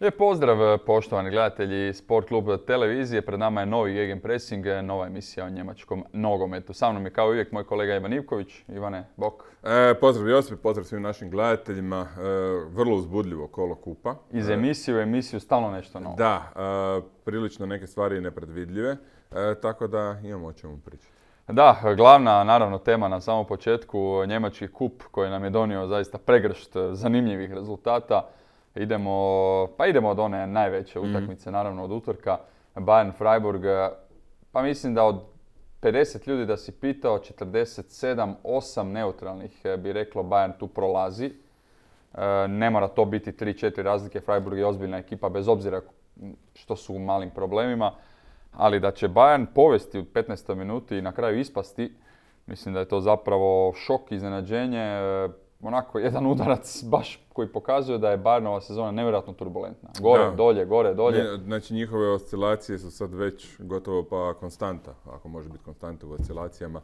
Lijep pozdrav poštovani gledatelji Sport Klub televizije. Pred nama je novi Gegenpressing, nova emisija o njemačkom nogometu. Sa mnom je kao uvijek moj kolega Ivan Ivković. Ivane, bok. Pozdrav Josip, pozdrav svim našim gledateljima. Vrlo uzbudljivo kolo kupa. Iz emisije u emisiju stalno nešto novo. Da, prilično neke stvari nepredvidljive, tako da imamo o čemu pričati. Da, glavna naravno tema na samom početku, njemački kup koji nam je donio zaista pregršt zanimljivih rezultata. Idemo od one najveće utakmice, naravno od utorka, Bayern-Freiburg. Pa mislim da od 50 ljudi da si pitao, 47, 8 neutralnih bi reklo Bayern tu prolazi. Ne mora to biti 3-4 razlike, Freiburg je ozbiljna ekipa bez obzira što su u malim problemima. Ali da će Bayern povesti u 15. minuti i na kraju ispasti, mislim da je to zapravo šok, iznenađenje. Onako jedan udarac baš koji pokazuje da je Bayernova sezona nevjerojatno turbulentna. Gore, dolje, gore, dolje. Znači njihove oscilacije su sad već gotovo pa konstanta, ako može biti konstanta u oscilacijama.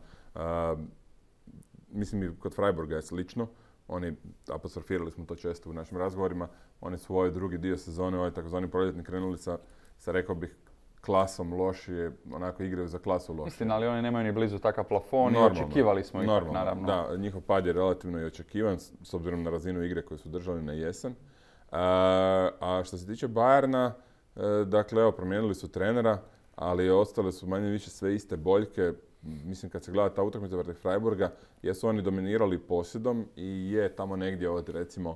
Mislim i kod Freiburga je slično. Oni, apostrofirali smo to često u našim razgovorima, oni su u ovaj drugi dio sezone, ovaj takozvani proljetni krenuli sa rekao bih, klasom lošije, onako igraju za klasu lošije. Istina, ali oni nemaju ni blizu takav plafon i očekivali smo ih, naravno. Da, njihov pad je relativno i očekivan, s obzirom na razinu igre koju su držali na jesen. A što se tiče Bayerna, dakle, evo, promijenili su trenera, ali ostale su manje više sve iste boljke. Mislim, kad se gleda ta utakmica protiv Freiburga, jesu oni dominirali posjedom i je tamo negdje od, recimo,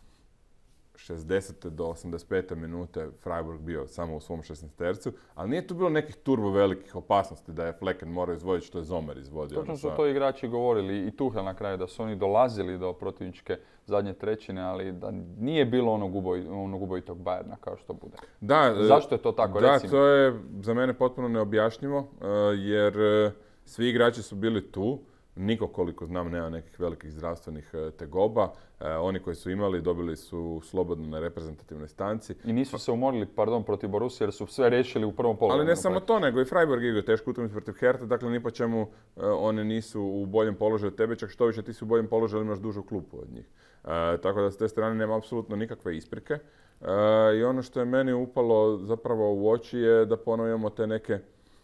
60. do 85. minute Freiburg bio samo u svom 16-tercu, ali nije tu bilo nekih turbo velikih opasnosti da je Flecken morao izvoditi što je Zomer izvodio. Točno su to igrači govorili i Tuchel na kraju, da su oni dolazili do protivničke zadnje trećine, ali da nije bilo onog ubojitog Bayerna kao što bude. Da, zašto je to tako, recimo? Da, to je za mene potpuno neobjašnjivo, jer svi igrači su bili tu. Niko, koliko znam, nema nekih velikih zdravstvenih tegoba. Oni koji su imali dobili su slobodno na reprezentativnoj stanci. I nisu se umorili, protiv Borussia jer su sve riješili u prvom poluvremenu. Ali ne samo to, nego i Freiburg igrao tešku utakmicu protiv Hertha, dakle ni po čemu oni nisu u boljem položaju od tebe, čak što više ti si u boljem položaju, ali imaš dužu klupu od njih. Tako da s te strane nema apsolutno nikakve isprike. I ono što je meni upalo zapravo u oči je da ponovimo te neke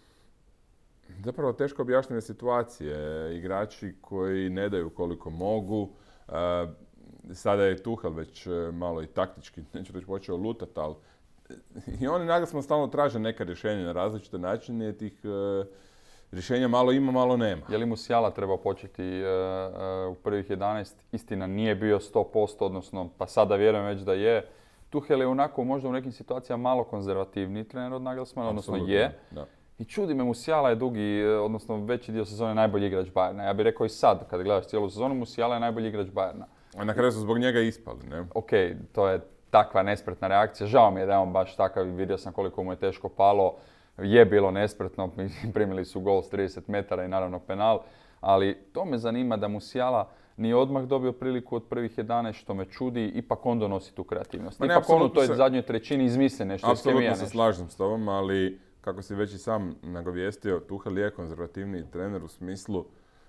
zapravo teško objašnjene situacije. Igrači koji ne daju koliko mogu. Sada je Tuchel već malo i taktički, neću reći počeo lutati, ali i oni naglasno stalno traže neka rješenja na različite načine. Tih rješenja malo ima, malo nema. Je li Musiala trebao početi u prvih 11? Istina, nije bio 100%, odnosno, pa sada vjerujem već da je. Tuchel je onako možda u nekim situacijama malo konzervativniji trener od Nagelsmana, odnosno je. Da. I čudi me, Musiala je dugi, odnosno veći dio sezone najbolji igrač Bayerna. Ja bih rekao i sad, kad gledaš cijelu sezonu, Musiala je najbolji igrač Bayerna. A na kraju su zbog njega ispali, ne? Ok, to je takva nespretna reakcija. Žao mi je da je on baš takav, vidio sam koliko mu je teško palo. Je bilo nespretno, primili su gol s 30 metara i naravno penal. Ali to me zanima da Musiala nije odmah dobio priliku od prvih 11, što me čudi, ipak on donosi tu kreativnost. Pa ne, ipak on u toj zadnjoj trećini izmisli nešto, iskemija nešto. Apsolutno se slažem s tobom, ali kako si već i sam nagovijestio, Tuchel je konzervativniji trener u smislu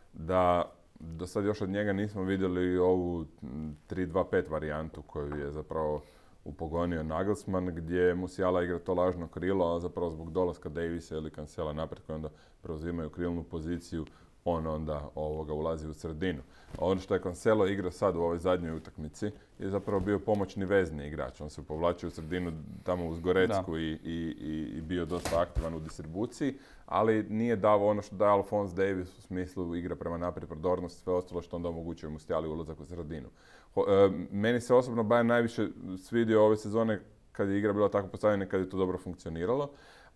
da do sad još od njega nismo vidjeli ovu 3-2-5 varijantu koju je zapravo upogonio Nagelsmann, gdje Musiala igra to lažno krilo, a zapravo zbog dolaska Davisa ili Cancela naprijed koji onda preuzimaju krilnu poziciju, on onda ulazi u sredinu. Ono što je Cancelo igrao sad u ovoj zadnjoj utakmici je zapravo bio pomoćni vezni igrač. On se povlačio u sredinu tamo uz Gorecku i bio dosta aktivan u distribuciji, ali nije dao ono što daje Alphonse Davies u smislu igra prema naprijed, prodornost, sve ostalo što onda omogućuje Musiali ulazak u sredinu. Meni se osobno Bayern najviše svidio ove sezone kad je igra bila tako postavljena i kad je to dobro funkcioniralo.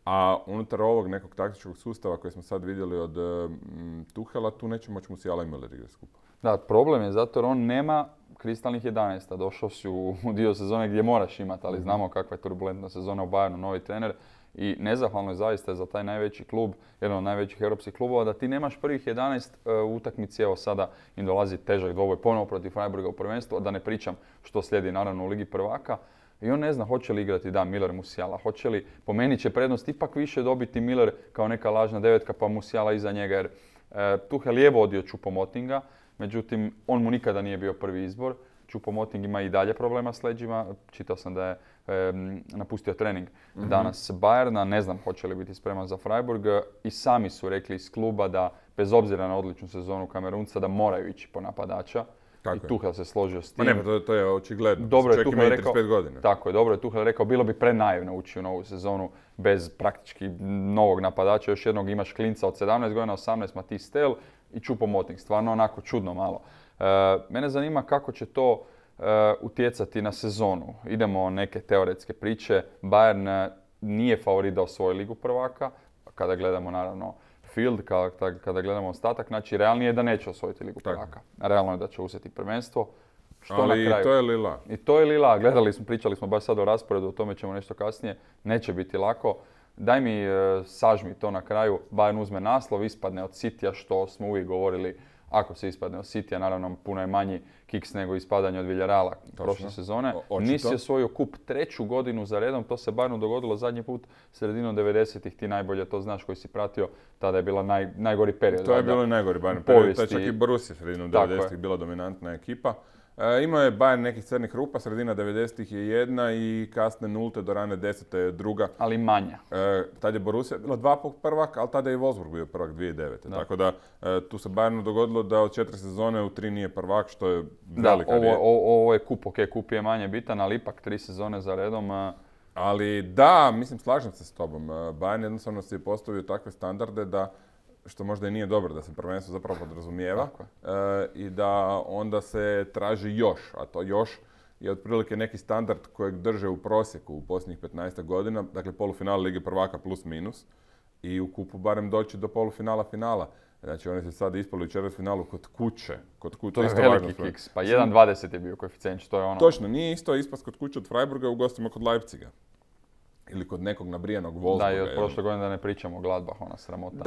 A unutar ovog nekog taktičkog sustava koji smo sad vidjeli od Tuchela, tu neće moći Musiala i Müller igrati skupa. Da, problem je zato jer on nema kristalnih 11. Došao si u dio sezone gdje moraš imati, ali znamo kakva je turbulentna sezona u Bayernu, novi trener. I nezahvalno je zaista za taj najveći klub, jedan od najvećih europskih klubova, da ti nemaš prvih 11 utakmici. Evo sada im dolazi težak dvoboj ponovo protiv Freiburga u prvenstvu, a da ne pričam što slijedi naravno u Ligi prvaka. I on ne zna hoće li igrati Müller Musiala, hoće li, po meni će prednost ipak više dobiti Müller kao neka lažna devetka pa Musiala iza njega, jer Tuchel je vodio Choupo-Motinga, međutim on mu nikada nije bio prvi izbor. Choupo-Moting ima i dalje problema s leđima. Čitao sam da je napustio trening danas Bayerna. Ne znam hoće li biti spreman za Freiburg. I sami su rekli iz kluba da, bez obzira na odličnu sezonu Kamerunca, da moraju ići po napadača. I Tuchel se složio s tim. Ma ne, to je očigledno. Dobro je Čovjek Tuchel ima rekao, 35 godina. tako je, dobro je Tuchel rekao, bilo bi prenaivno ući u novu sezonu bez praktički novog napadača. Još jednog imaš klinca od 17 godina, 18, Matthijs Tel i Choupo-Moting. Stvarno onako čudno malo. Mene zanima kako će to utjecati na sezonu. Idemo neke teoretske priče. Bayern nije favorit da osvoji Ligu prvaka. Kada gledamo naravno field, kada gledamo ostatak, znači realnije je da neće osvojiti Ligu prvaka. Realno je da će uzeti prvenstvo. Što ali na kraju? to je lila. I to je lila. Pričali smo baš sad o rasporedu, o tome ćemo nešto kasnije. Neće biti lako. Daj mi, sažmi to na kraju. Bayern uzme naslov, ispadne od Citya, što smo uvijek govorili. Ako se ispadne od Citya, naravno puno je manji kiks nego ispadanje od Villarreala prošle sezone. Nisi osvojio kup 3. godinu za redom, to se Bayernu dogodilo zadnji put sredinom 90-ih, ti najbolje to znaš koji si pratio, tada je bila najgori period. To je bilo najgori Bayern period, to je čak i Borussia sredinom 90-ih bila dominantna ekipa. Imao je Bayern nekih crnih rupa, sredina 90-ih je jedna i kasne nulte do rane 10. je druga. Ali manja. Tad je Borussia bila 2 puta prvak, ali tada je i Wolfsburg bio prvak 2009. Tako da tu se Bayernu dogodilo da od 4 sezone u 3 nije prvak, što je velika riječ. Ovo je kup, kup je manje bitan, ali ipak 3 sezone za redom. Ali da, mislim, slažem se s tobom. Bayern jednostavno si je postavio takve standarde da, što možda i nije dobro, da se prvenstvo zapravo podrazumijeva i da onda se traži još, a to još je otprilike neki standard kojeg drže u prosjeku u posljednjih 15 godina, dakle polufinal Lige prvaka plus minus i u kupu barem doći do polufinala finala. Znači oni su sad ispali u četvrtfinalu kod kuće. To je veliki kiks, pa 1,20 je bio koeficijent, to je ono... Točno, nije isto ispast kod kuće od Freiburga u gostima kod Leipziga. Ili kod nekog nabrijanog Wolfsburga. Da, i od prošle godine da ne pričamo o Gladbach, ona sramota.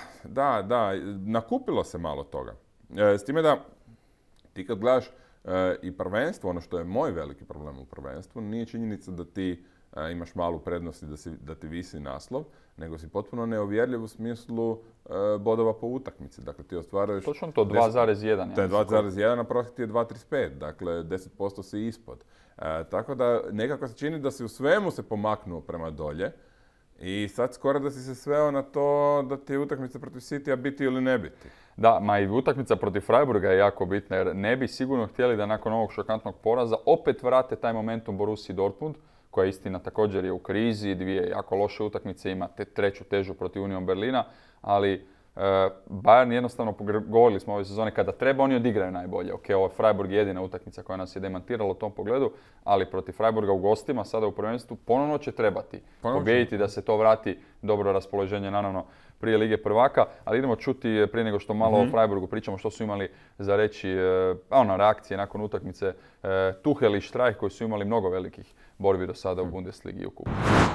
Da. Nakupilo se malo toga. S time da ti kad gledaš i prvenstvo, ono što je moj veliki problem u prvenstvu, nije činjenica da ti imaš malu prednost i da ti visi naslov, nego si potpuno neovjerljiv u smislu bodova po utakmici. Dakle, ti ostvaruješ... Točno to, 2,1. To je 2,1, a prosjek ti je 2,35. Dakle, 10% si ispod. Tako da nekako se čini da si u svemu se pomaknuo prema dolje i sad skoro da si se sveo na to da ti je utakmica protiv Citya biti ili ne biti. Da, ma i utakmica protiv Freiburga je jako bitna jer ne bi sigurno htjeli da nakon ovog šokantnog poraza opet vrate taj momentum Borussiji Dortmund, koja istina također je u krizi, 2 jako loše utakmice, ima 3. težu protiv Union Berlina, ali Bayern jednostavno, govorili smo ove sezone, kada treba oni odigraju najbolje. Ok, ovo je Freiburg jedina utakmica koja nas je demantirala u tom pogledu, ali protiv Freiburga u gostima, sada u prvenstvu, ponovno će trebati pobijediti da se to vrati dobro raspoloženje, naravno, prije Lige prvaka, ali idemo čuti prije nego što malo o Freiburgu pričamo što su imali za reći, reakcije nakon utakmice Tuchel i Streich koji su imali mnogo velikih borbi do sada u Bundesligi i u kupu.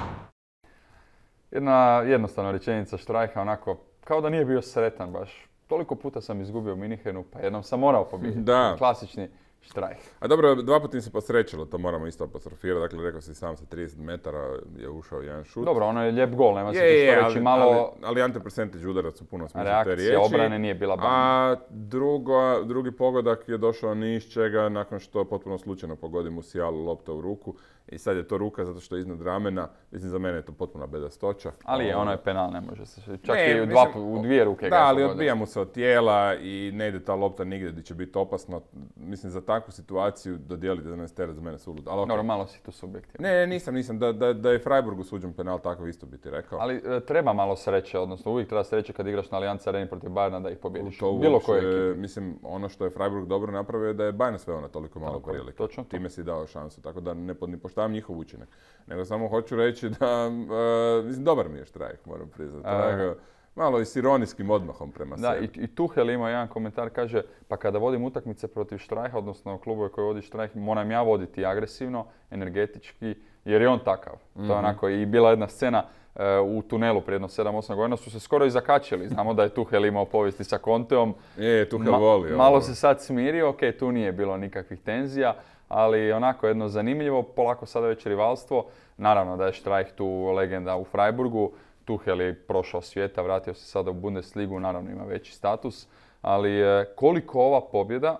Jedna jednostavna rečenica Streicha, onako, kao da nije bio sretan baš. Toliko puta sam izgubio u Minihenu, pa jednom sam morao pobijediti. Da. Klasični Streich. A dobro, 2 puta im se posrećilo, to moramo isto apostrofirati. Dakle, rekao si sam sa 30 metara je ušao jedan šut. Dobro, ono je lijep gol, nema se tu što reći malo... Ali ante-percentage udarac u punom smislu te riječi. Reakcija obrane nije bila bana. A drugi pogodak je došao ni iz čega nakon što potpuno slučajno pogodi Musialu lopta u ruku. I sad je to ruka zato što je iznad ramena. Mislim, za mene je to potpuna bedastoća. Ali je, ono je penal, ne može se. Čak i u 2 ruke. Da, ali odbija mu se od tijela i ne ide ta lopta nigdje gdje će biti opasno. Mislim, za takvu situaciju dodijeliti 11 teret za mene sulud. Okay. Dobro, malo si tu subjektivno. Ne, nisam. Da je Freiburgu suđen penal, tako isto bi ti rekao. Ali treba malo sreće, odnosno uvijek treba sreće kad igraš na Allianz Areni protiv Bayerna da ih pobjediš. Bilo koje ekipe. Mislim, ono što je Freiburg dobro napravio je da je Bayern sveo na toliko malo prilike. Time si dao šansu, tako da ne poštavam njihov učinak. Nego samo hoću reći da, mislim, dobar mi je Streich, moram priznati. Malo i s ironijskim odmahom prema sebi. Da, i Tuchel ima jedan komentar, kaže, pa kada vodim utakmice protiv Streicha, odnosno klubove koje vodi Streich, moram ja voditi agresivno, energetički, jer je on takav. To je onako, i bila jedna scena u tunelu prije jedno 7-8 godina su se skoro i zakačili. Znamo da je Tuchel imao povijesti sa Conteom. Tuchel voli. Malo se sad smirio, ok, tu nije bilo nikakvih tenzija, ali onako jedno zanimljivo, polako sada već rivalstvo. Naravno da je Streich tu legenda u Freiburgu. Tuchel je prošao svijeta, vratio se sada u Bundesligu, naravno ima veći status. Ali koliko ova pobjeda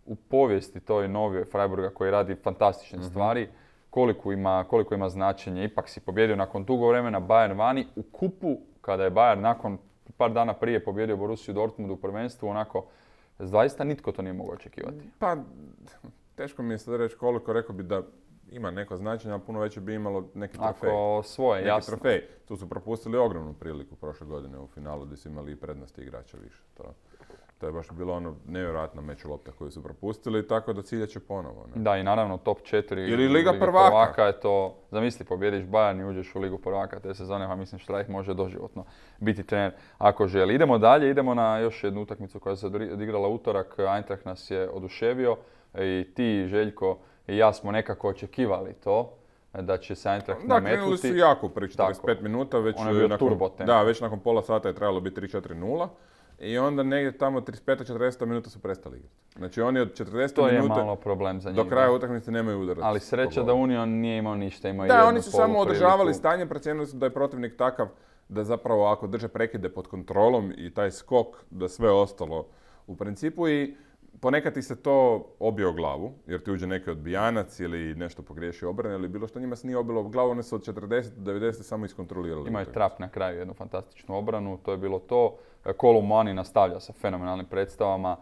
u povijesti toj novije Freiburga koji radi fantastične stvari, koliko ima značenje. Ipak si pobjedio nakon dugo vremena Bayern vani u kupu, kada je Bayern nakon par dana prije pobjedio Borussiju Dortmund u prvenstvu, onako, zaista nitko to nije mogao očekivati. Pa, teško mi je sad reći koliko, rekao bi da ima neko značenje, a puno veće bi imalo neki trofej. Ako svoje, neki jasno. Trofej. Tu su propustili ogromnu priliku prošle godine u finalu gdje su imali i prednosti igrača više. To je baš bilo ono nevjerojatna meč lopta koju su propustili, tako da cilja će ponovo. Ne? Da, i naravno top 4 ili Liga prvaka je to, zamisli, pobjediš Bayern i uđeš u Ligu prvaka te sezone, pa mislim Štrajk može doživotno biti trener ako želi. Idemo dalje, idemo na još jednu utakmicu koja se odigrala utorak. Eintracht nas je oduševio i ti, Željko i ja smo nekako očekivali to, da će se Eintracht nametnuti. Da, krenuli su jako pri 45 minuta, već već nakon pola sata je trebalo biti 3-4-0. I onda negdje tamo 35-40 minuta su prestali igrati. Znači oni od 40 minuta malo problem za njih, do kraja utakmice nemaju udarac. Ali sreća da Union nije imao ništa, imao da, oni su samo održavali stanje, procijenili su da je protivnik takav da zapravo ako drže prekide pod kontrolom i taj skok, da sve ostalo u principu i ponekad ti se to obije o glavu, jer ti uđe neki odbijanac ili nešto pogriješi obrane ili bilo što, njima se nije obilo o glavu, oni su od 40 do 90 samo iskontrolirali. Ima je Trap na kraju jednu fantastičnu obranu, to je bilo to. Kolumani nastavlja sa fenomenalnim predstavama.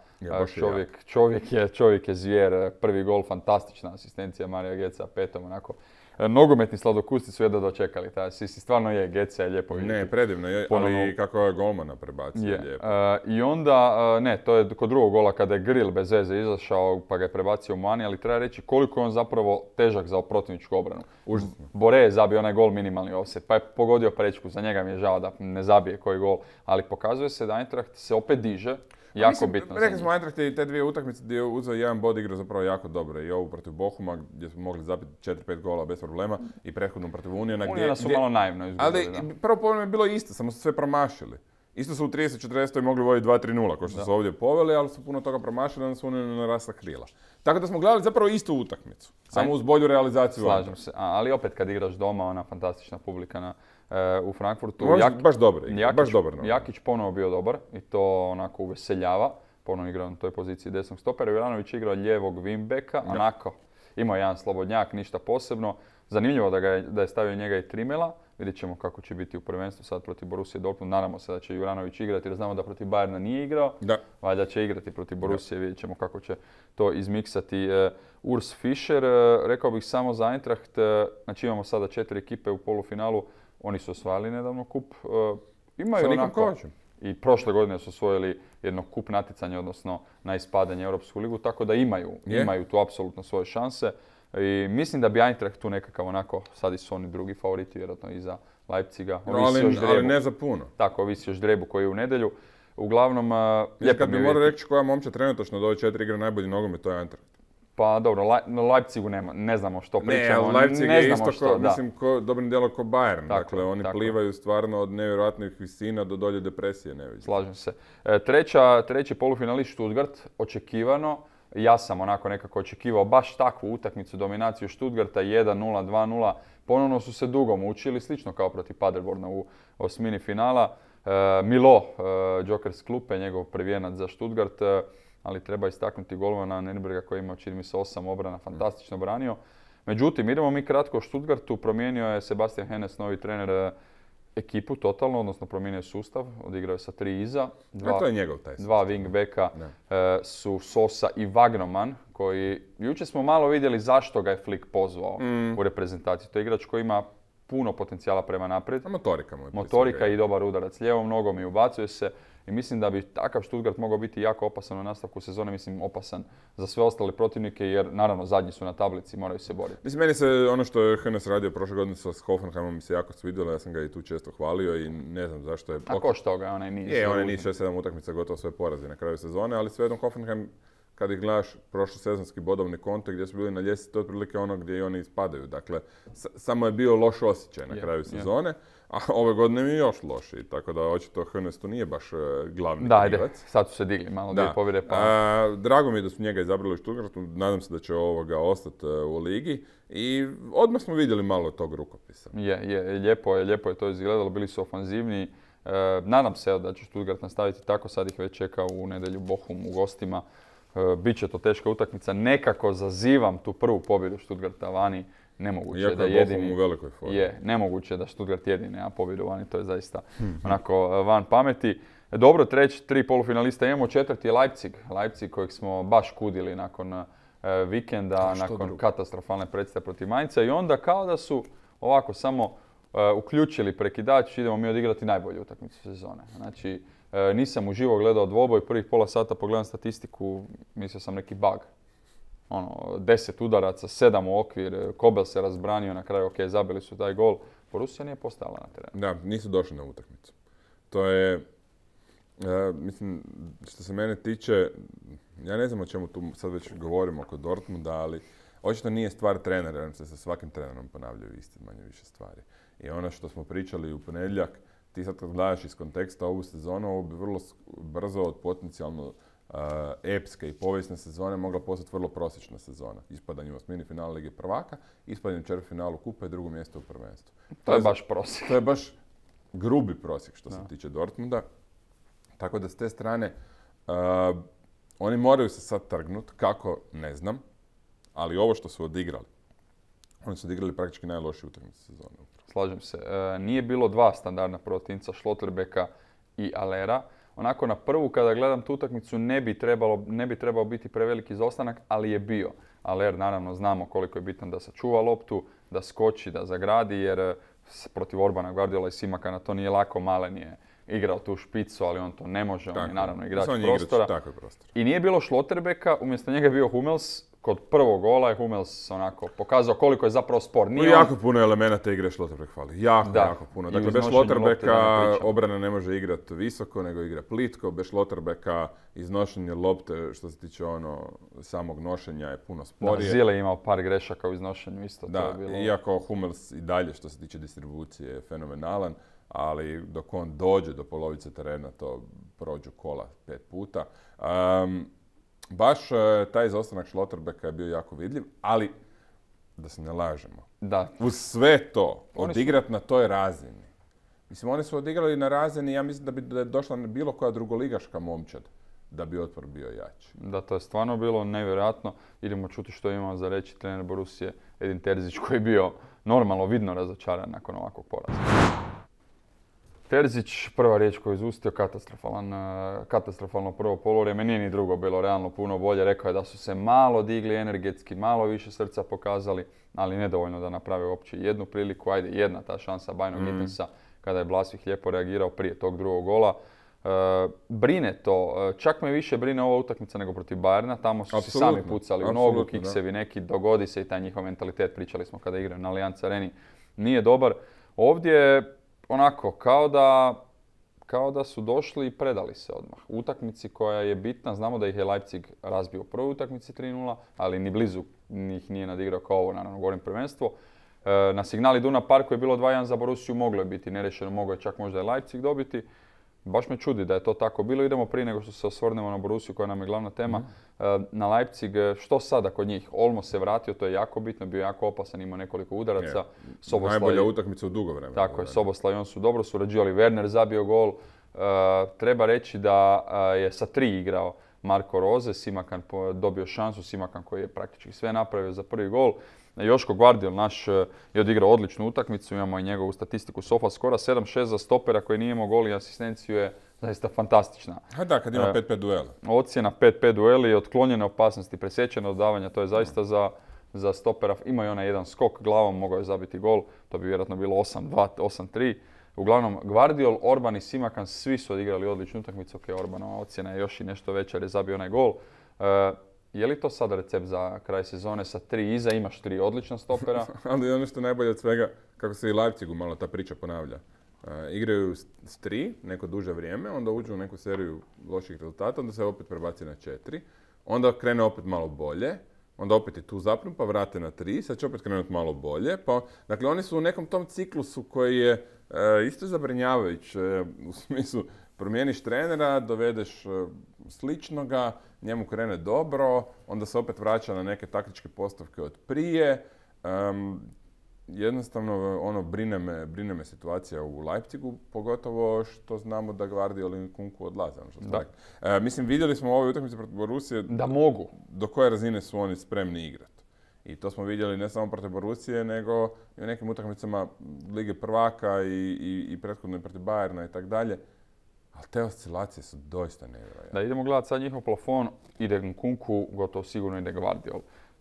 Čovjek je zvijer, prvi gol, fantastična asistencija Marija Geca, petom, onako. Nogometni sladokusti su jedno dočekali. Stvarno je, Geca je lijepo vidjeti. Ne, predivno je, ali kako je golmana prebacio, lijepo. I onda, to je kod drugog gola kada je Grill bez veze izašao pa ga je prebacio Mani, ali treba reći koliko je on zapravo težak za protivničku obranu. Užasno. Bore je zabio onaj gol minimalni offset, pa je pogodio prečku, za njega mi je žao da ne zabije koji gol, ali pokazuje se da Eintracht se opet diže. Jako bitno. Rekli smo Eintracht i te dvije utakmice gdje je uzeo jedan bod, igrao zapravo jako dobro. I ovu protiv Bochuma gdje smo mogli zabiti 4-5 gola bez problema i prethodno protiv Uniona. Uniona su malo naivno izgubili. Ali prvo polovreme je bilo isto, samo su sve promašili. Isto su u 30-40 mogli voditi 2-3-0, kao što su ovdje poveli, ali su puno toga promašili, onda su Uniona narasla krila. Tako da smo gledali zapravo istu utakmicu, samo uz bolju realizaciju. Slažem se, ali opet kad igraš doma, ona fantastična publika u Frankfurtu. Baš dobro. Jakić ponovo bio dobar i to onako uveseljava. Ponovo igrao na toj poziciji desnog stopera. Juranović igrao lijevog wingbacka, onako imao jedan slobodnjak, ništa posebno. Zanimljivo da je stavio njega i Trimela. Vidjet ćemo kako će biti u prvenstvu sad protiv Borussije Dortmund. Nadamo se da će Juranović igrati jer znamo da protiv Bayerna nije igrao. Valjda će igrati protiv Borussije, vidjet ćemo kako će to izmiksati. Urs Fischer, rekao bih samo za Eintracht, znači imamo sada 4 ekipe u polufinalu. Oni su osvajali nedavno kup. Imaju onako, i prošle godine su osvojili jedno kup natjecanje, odnosno na ispadanje Europsku ligu, tako da imaju tu apsolutno svoje šanse. I mislim da bi Eintracht tu nekakav onako, sad su oni drugi favoriti, vjerojatno i za Leipziga. Ali ne za puno. Tako, ovisi još Drebu koji je u nedjelju. Uglavnom, lijepo kad bi morao reći koja momča trenutačno od ove 4 igre najbolji nogomet, to je Eintracht. Pa dobro, Leipzigu ne znamo što pričamo. Ne, Leipzig je isto dobrim dijelom ko Bayern. Dakle, oni plivaju stvarno od nevjerojatnih visina do dolje depresije. Slažem se. Treći polufinalist Stuttgart, očekivano. Ja sam onako nekako očekivao baš takvu utakmicu, dominaciju Stuttgarta, 1-0, 2-0. Ponovno su se dugo mučili, slično kao protiv Paderborna u osmini finala. Milo, Joker s klupe, njegov prvijenac za Stuttgart, ali treba istaknuti golmana Nürnberga koji ima, čini mi se, 8 obrana, fantastično branio. Međutim, idemo mi kratko o Stuttgartu, promijenio je Sebastian Hoeneß, novi trener, ekipu totalno, odnosno promijenio je sustav, odigrao je sa 3 iza. To je njegov taj sustav. 2 wingbacka su Sosa i Wagnermann, koji jučer smo malo vidjeli zašto ga je Flick pozvao u reprezentaciju. To je igrač koji ima puno potencijala prema naprijed. Motorika i dobar udarac lijevom nogom i ubacuje se. I mislim da bi takav Stuttgart mogao biti jako opasan u nastavku sezone, mislim opasan za sve ostale protivnike jer naravno zadnji su na tablici, moraju se boriti. Mislim, meni se ono što je Hoeneß radio prošle godine sa Hoffenheimom mi se jako svidjelo, ja sam ga i tu često hvalio i ne znam zašto je... A koštao ga onaj niz? Onaj niz 6-7 utakmica, gotovo sve porazi na kraju sezone, ali svejedno Hoffenheim, kad ih gledaš prošlosezonski bodovni kontekst gdje su bili na ljestvici, to je otprilike ono gdje i oni ispadaju. Dakle, samo je bio loš osjećaj na kraju sezone. A ove godine mi je još lošiji, tako da očito Hoeneß tu nije baš glavni krivac. Sad su se digli malo da pobjede. Drago mi je da su njega izabrali u Stuttgartu, nadam se da će ostati u ligi i odmah smo vidjeli malo tog rukopisa. Lijepo je to izgledalo, bili su ofanzivni. Nadam se da će Stuttgart nastaviti tako, sad ih već čeka u nedjelju Bochum u gostima. Biće to teška utakmica. Nekako zazivam tu prvu pobjedu Stuttgarta vani. Nemoguće Iako da je Bochum u velikoj formi. Nemoguće da Stuttgart jedini nema pobjedu vani. To je zaista onako van pameti. Dobro, tri polufinalista imamo. Četvrti je Leipzig. Leipzig kojeg smo baš kudili nakon vikenda, nakon katastrofalne predstave protiv Mainza. I onda kao da su ovako samo uključili prekidač, idemo mi odigrati najbolju utakmicu sezone. Znači, nisam uživo gledao dvoboj, prvih pola sata pogledam statistiku, mislio sam neki bug. 10 udaraca, 7 u okvir, Kobel se razbranio, na kraju zabili su taj gol. Borussia nije postala na terenu. Da, nisu došli na utakmicu. To je, mislim, što se mene tiče, ja ne znam o čemu tu sad već govorimo kod Dortmunda, ali očito nije stvar trenera, jer se sa svakim trenerom ponavljaju isti manje više stvari. I ono što smo pričali u ponedjeljak, ti sad kad gledaš iz konteksta ovu sezonu, ovo bi vrlo brzo od potencijalno epske i povijesne sezone mogla postati vrlo prosječna sezona. Ispadanje u osmini finala Lige prvaka, ispadanje u četvrtfinalu kupa i drugo mjesto u prvenstvu. To je baš prosjek. To je baš grubi prosjek što se tiče Dortmunda. Tako da s te strane oni moraju se sad trgnuti, kako ne znam, ali ovo što su odigrali, oni su odigrali praktički najlošiju utakmicu sezone. Slažem se. Nije bilo dva standardna protivnica, Schlotterbecka i Allera. Onako na prvu kada gledam tu utakmicu ne bi trebao biti preveliki izostanak, ali je bio. Aller naravno znamo koliko je bitan da sačuva loptu, da skoči, da zagradi, jer protiv Orbana, Guardiola i Simakana to nije lako. Malen je igrao tu špicu, ali on to ne može, on je naravno igrač prostora. I nije bilo Schlotterbecka, umjesto njega je bio Hummels. Kod prvog gola je Hummels onako pokazao koliko je zapravo spor. Jako puno elemenata igre Schlotterbeck fali. Jako puno. Dakle, bez Schlotterbecka obrana ne može igrati visoko, nego igra plitko. Bez Schlotterbecka iznošenje lopte, što se tiče samog nošenja, je puno sporije. Zile je imao par grešaka u iznošenju isto. Da, to je bilo... iako Hummels i dalje što se tiče distribucije je fenomenalan, ali dok on dođe do polovice terena, to prođu kola 5 puta. Baš taj izostanak Schlotterbecka je bio jako vidljiv, ali da se ne lažemo. Da. Uz sve to, odigrat na toj razini. Mislim, oni su odigrali na razini, ja mislim da je došla bilo koja drugoligaška momčad da bi otpor bio jači. Da, to je stvarno bilo nevjerojatno. Idemo čuti što imamo za reći trener Borussije Edin Terzić, koji je bio normalno vidno razočaran nakon ovakvog poraza. Terzić, prva riječ koju je izustio, katastrofalno prvo poluvrijeme, nije ni drugo bilo realno puno bolje. Rekao je da su se malo digli energetski, malo više srca pokazali, ali nedovoljno da naprave uopće jednu priliku. Ajde, jedna ta šansa Bajnog Gittensa kada je Blasvih lijepo reagirao prije tog drugog gola. Brine to, čak me više brine ova utakmica nego protiv Bayerna, tamo su si sami pucali u nogu, kiksevi neki, dogodi se i taj njihov mentalitet, pričali smo kada igraju na Allianz Areni, nije dobar. Ovdje onako, kao da su došli i predali se odmah. U utakmici koja je bitna, znamo da ih je Leipzig razbio u prvoj utakmici 3:0, ali ni blizu njih nije nadigrao kao ovo, naravno, govorim prvenstvo. Na signal Iduna Parku je bilo 2:1 za Borussiju, moglo je biti nerešeno, moglo je čak možda i Leipzig dobiti. Baš me čudi da je to tako bilo. Idemo prije nego što se osvrnemo na Borussiju koja nam je glavna tema. Na Leipzig, što sada kod njih? Olmo se vratio, to je jako bitno, bio jako opasan, imao nekoliko udaraca. Najbolja utakmica u dugo vremena. Tako je, Soboslaj i on su dobro surađivali. Werner zabio gol. Treba reći da je sa 3 igrao Marko Rose, Simakan dobio šansu, Simakan koji je praktički sve napravio za prvi gol. Joško Gvardiol naš je odigrao odličnu utakmicu, imamo i njegovu statistiku SofaScora, 7-6 za stopera koji nije imao gol i asistenciju je zaista fantastična. A da, kad ima 5-5 duela. Ocjena 5-5 dueli, otklonjene opasnosti, presječene oddavanja, to je zaista za stopera. Ima i onaj jedan skok glavom, mogao je zabiti gol, to bi vjerojatno bilo 8-2, 8-3. Uglavnom, Gvardiol, Orban i Simakan svi su odigrali odličnu utakmicu, ok, Orbanova ocjena je još i nešto veća jer je zabio onaj gol. Je li to sad recept za kraj sezone sa 3 iza, imaš 3 odlična stopera? Ali ono što je najbolje od svega, kako se i Leipzigu malo ta priča ponavlja. Igraju s 3 neko duže vrijeme, onda uđu u neku seriju loših rezultata, onda se opet prebaci na 4, onda krene opet malo bolje, onda opet je tu zapnu, pa vrate na 3, sad će opet krenuti malo bolje. Dakle, oni su u nekom tom ciklusu koji je isto zabrinjavajuć u smislu promijeniš trenera, dovedeš sličnoga, njemu krene dobro, onda se opet vraća na neke taktičke postavke od prije. jednostavno brine me situacija u Leipzigu, pogotovo što znamo da Gvardiol i Kunku odlaze. Mislim, vidjeli smo u ovoj utakmici protiv Borusije da mogu. Do koje razine su oni spremni igrati. I to smo vidjeli ne samo protiv Borusije, nego i u nekim utakmicama Lige prvaka i prethodno protiv Bayerna i tako dalje. Ali te oscilacije su doista nevjerojatne. Da, idemo gledati sad njihov plafon, ide Kunku, gotovo sigurno ide Gvardiol.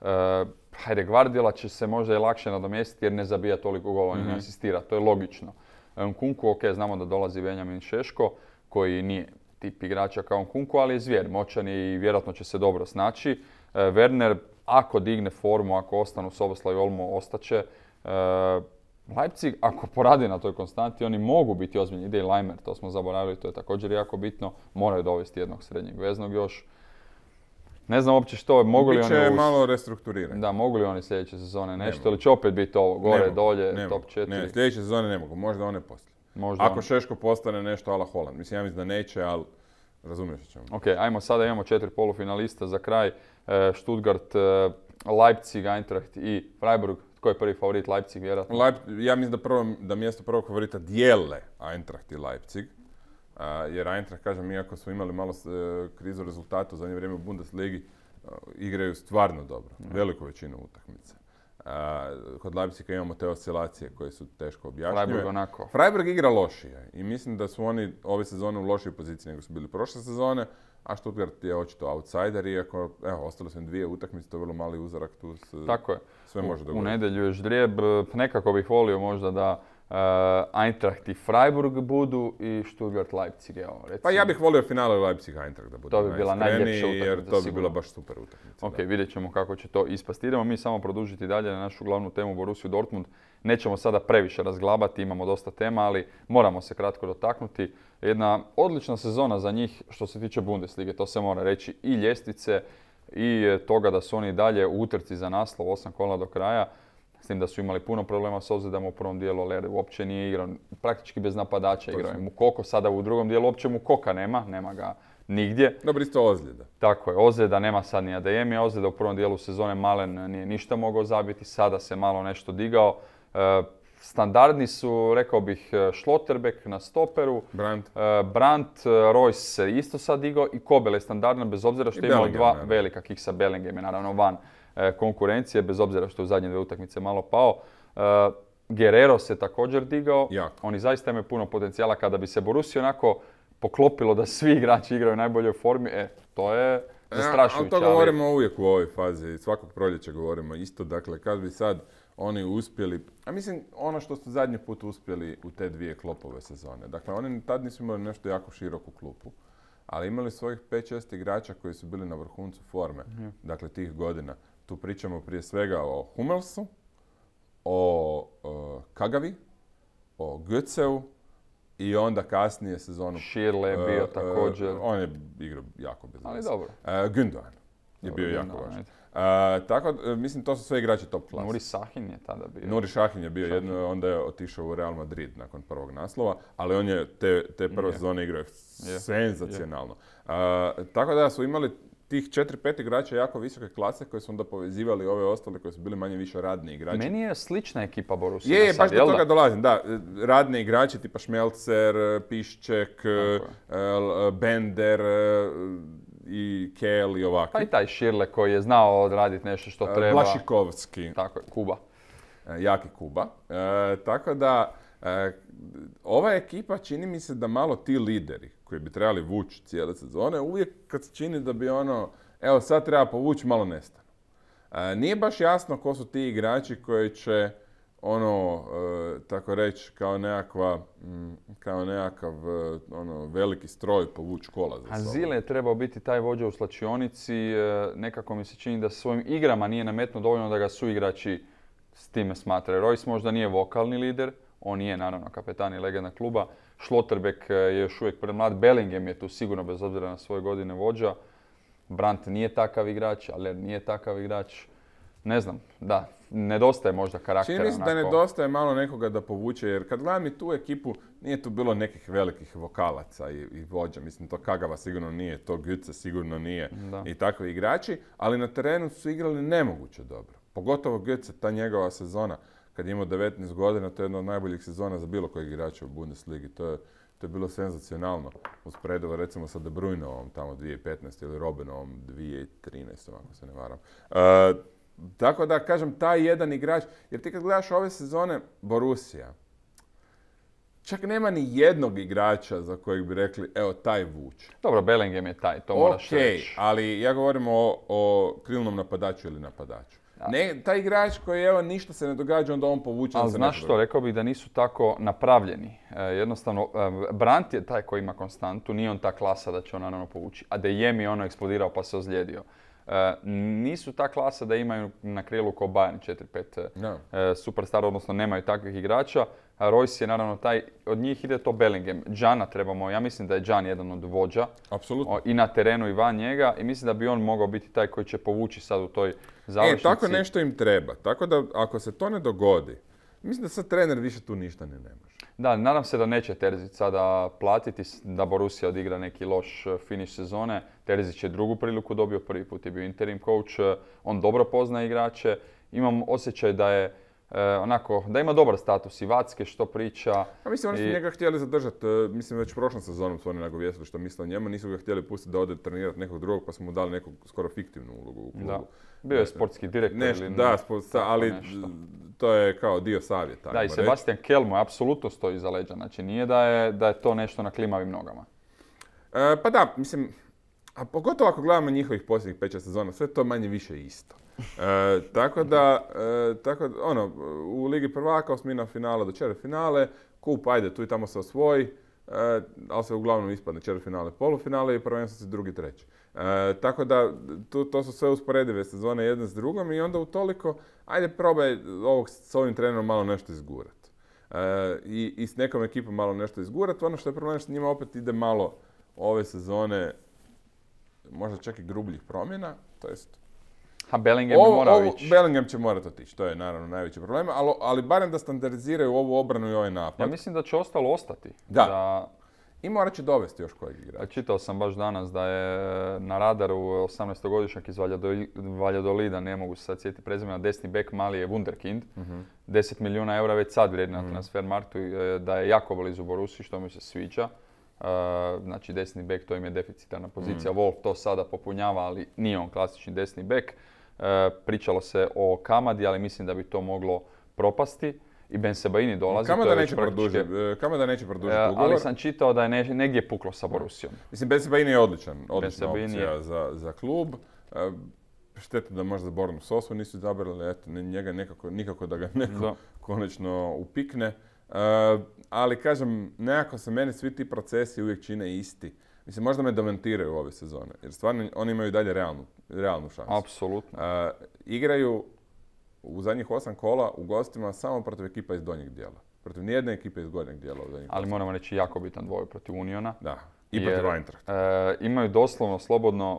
Gvardiola će se možda i lakše nadomjestiti jer ne zabija toliko gola, ne asistira, to je logično. Kunku, ok, znamo da dolazi Benjamin Šeško, koji nije tip igrača kao Kunku, ali je zvijer, moćan je i vjerojatno će se dobro snaći. Werner, ako digne formu, ako ostanu Soboslav i Olmo, ostaće. Leipzig, ako poradi na toj konstanti, oni mogu biti ozbiljni. Ide i Leimer, to smo zaboravili, to je također jako bitno. Moraju dovesti jednog srednjeg veznog još. Ne znam uopće što, mogu li oni... Biće malo restrukturirani. Da, mogu li oni sljedeće sezone nešto, ili će opet biti ovo, gore, dolje, top 4? Ne, sljedeće sezone ne mogu, možda one poslije. Ako Šeško postane nešto ala Haaland. Mislim, ja mislim da neće, ali razumiješ što ćemo. Ok, ajmo sada, imamo 4 polufinalista za kraj. Stuttgart, Leipzig, Eintracht i Freiburg. Tko je prvi favorit? Leipzig, vjerojatno? Ja mislim da mjesto prvog favorita dijele Eintracht i Leipzig. Jer Eintracht, kažem, iako smo imali malo krizu rezultata u zadnje vrijeme u Bundesligi, igraju stvarno dobro, veliku većinu utakmice. Kod Leipziga imamo te oscilacije koje su teško objašnjive. Freiburg igra lošije i mislim da su oni ove sezone u lošijoj poziciji nego su bili prošle sezone, a Stuttgart je očito outsider, iako ostale su im 2 utakmice, to je vrlo mali uzorak tu. Tako je. Sve može dogoditi. U nedjelju je ždrijeb, nekako bih volio možda da Eintracht i Freiburg budu i Stuttgart Leipzig. Pa ja bih volio finale Leipzig Eintracht da bude. To bi bila najljepša utakmica. Jer to bi bila baš super utakmica. Ok, vidjet ćemo kako će to ispasti. Idemo mi samo produžiti dalje na našu glavnu temu Borussiju Dortmund. Nećemo sada previše razglabati, imamo dosta tema, ali moramo se kratko dotaknuti. Jedna odlična sezona za njih što se tiče Bundeslige, to se mora reći, i ljestvice i toga da su oni dalje u utrci za naslov 8 kola do kraja. S tim da su imali puno problema s ozljedama u prvom dijelu, Ler uopće nije igrao, praktički bez napadača igrao je Mukoko, sada u drugom dijelu uopće Mukoka nema ga nigdje. Dobro, isto ozljeda. Tako je, ozljeda, nema sad ni Adeyemi, ozljeda u prvom dijelu sezone Malen nije ništa mogao zabiti, sada se malo nešto digao. Standardni su, rekao bih, Schlotterbeck na stoperu, Brandt, Royce se isto sad digao i Kobel je standardan bez obzira što je imao 2 velika kiksa. Bellingham je naravno van konkurencije, bez obzira što je u zadnje 2 utakmice malo pao. Guerrero se također digao. Oni zaista imaju puno potencijala. Kada bi se Borussia onako poklopilo da svi igrači igraju u najboljoj formi, to je zastrašujuće. Ali to govorimo uvijek u ovoj fazi. Svakog proljeća govorimo isto. Dakle, kad bi sad oni uspjeli, a mislim ono što su zadnji put uspjeli u te 2 Kloppove sezone. Dakle, oni tad nisu imali nešto jako široku klupu, ali imali svojih 5-6 igrača koji su bili na vrhuncu forme. Dakle, tih godina. Tu pričamo prije svega o Hummelsu, o Kagavi, o Götzeu i onda kasnije sezonu... Schirle je bio također. On je igrao jako bez veze. Ali dobro. Gündogan je bio jako važan. Tako, mislim, to su sve igrači top klase. Nuri Sahin je tada bio. Nuri Sahin je bio jedno, onda je otišao u Real Madrid nakon prvog naslova, ali on je te prve sezone igrao senzacionalno. Tako da su imali tih 4-5 igrača jako visoke klase koji su onda povezivali ove ostale koji su bili manje više radni igrači. Meni je slična ekipa Borussia. Je, baš do toga dolazim, da. Radni igrači tipa Šmelcer, Pišček, Bender i Kel i ovakvi. Pa i taj Schirle koji je znao odraditi nešto što treba. Blašikovski. Tako je, Kuba. Jaki Kuba. Tako da, ova ekipa čini mi se da malo ti lideri koji bi trebali vući cijele sezone, uvijek kad se čini da bi evo sad treba povući, malo nestanu. Nije baš jasno ko su ti igrači koji će tako reći, kao nekakav veliki stroj povući kola za sobom. Zile je trebao biti taj vođa u slačionici, nekako mi se čini da svojim igrama nije nametnuo dovoljno da ga suigrači s time smatraju. Royce možda nije vokalni lider, on je naravno kapetan i legenda kluba. Schlotterbeck je još uvijek premlad, Bellingham je tu sigurno bez obzira na svoje godine vođa. Brandt nije takav igrač, Aller nije takav igrač. Ne znam, da, nedostaje možda karaktera. Čini mi se da nedostaje malo nekoga da povuče, jer kad gledam i tu ekipu, nije tu bilo nekih velikih vokalaca i vođa. Mislim, to Kagava sigurno nije, to Götze sigurno nije i takvi igrači, ali na terenu su igrali nemoguće dobro. Pogotovo Götze, ta njegova sezona. kad je imao 19 godina, to je jedna od najboljih sezona za bilo kojeg igrača u Bundesligi. To je bilo senzacionalno. Usporedivo recimo sa De Bruyneovom tamo 2015 ili Robinovom 2013, ako se ne varam. Tako da, kažem, taj jedan igrač, jer ti kad gledaš ove sezone Borussia, čak nema ni jednog igrača za kojeg bi rekli, evo, taj vuče. Dobro, Bellingham je taj, to moraš reći. Ali ja govorim o krilnom napadaču ili napadaču. Ne, taj igrač koji, evo, ništa se ne događa, onda on povuče. Ali znaš što, rekao bih da nisu tako napravljeni. Jednostavno, Brandt je taj koji ima konstantu, nije on ta klasa da će on naravno povući. A Dejem je ono eksplodirao pa se ozlijedio. Nisu ta klasa da imaju na krilu ko Bayern 4-5 superstar, odnosno nemaju takvih igrača. Royce je naravno taj, od njih ide to Bellingham. Džana trebamo, ja mislim da je Džan jedan od vođa. Apsolutno. I na terenu i van njega i mislim da bi on mogao biti taj koji će povući sad u toj završnici. Tako nešto im treba. Tako da ako se to ne dogodi, mislim da sad trener više tu ništa ne može. Da, nadam se da neće Terzić sada platiti da Borussia odigra neki loš finish sezone. Terzić je drugu priliku dobio, prvi put je bio interim coach, on dobro pozna igrače. Imam osjećaj da je onako, da ima dobar status i Vacke što priča. A mislim, oni su njega htjeli zadržati, mislim već prošlom sezonom su oni nagovijestili što misle o njemu, nisu ga htjeli pustiti da ode trenirati nekog drugog, pa su mu dali neku skoro fiktivnu ulogu u klubu. Da. Bio je sportski direktor nešto, ili ali nešto. To je kao dio savjeta. Da, i Sebastian Kelmo apsolutno stoji iza leđa, znači nije da je to nešto na klimavim nogama. Pa da, mislim, a pogotovo ako gledamo njihovih posljednjih 5 sezona, sve to manje više isto. Tako da, u Ligi prvaka osmina finala do četvrtfinale, kup ajde tu i tamo se osvoji, ali se uglavnom ispadne četvrtfinale, polufinale i prvenstvo se drugi, treći. Tako da, to su sve usporedive sezone jedna s drugom i onda utoliko, ajde probaj s ovim trenerom malo nešto izgurat. I s nekom ekipom malo nešto izgurat. Ono što je problem što njima opet ide malo ove sezone, možda čak i grubljih promjena, to jest Bellingham mora ići. Bellingham će morati otići, to je naravno najveći problem, ali barem da standardiziraju ovu obranu i ovaj napad. Ja mislim da će ostalo ostati. Da. I morat će dovesti još kojeg igrača. Čitao sam baš danas da je na radaru 18-godišnjak iz Valladolida, ne mogu se sad sjetiti prezimena, desni bek mali je Wunderkind. 10 milijuna eura već sad vrijedi na transfermarktu, da je jako blizu Borussiji, što mi se sviđa. Znači desni bek, to im je deficitarna pozicija. Wolf to sada popunjava, ali nije on klasični desni bek. Pričalo se o Kamadi, ali mislim da bi to moglo propasti. I Ben Sebaini dolazi. Kamada neće produžiti ugovor. Ali sam čitao da je negdje puklo sa Borussijom. Mislim, Ben Sebaini je odlična opcija za klub. Šteta da možda Bornu Sosu nisu izabrali, eto, njega nikako da ga neko konačno upikne. Ali kažem, nekako se meni svi ti procesi uvijek čine isti. Mislim, možda me dementiraju ove sezone, jer stvarno oni imaju dalje realnu šansu. Apsolutno. Igraju u zadnjih 8 kola u gostima samo protiv ekipa iz donjeg dijela. Protiv nijedne ekipe iz gornjeg dijela. Ali moramo reći jako bitan dvoj protiv Uniona. Da, i protiv Eintrachta. Imaju doslovno slobodno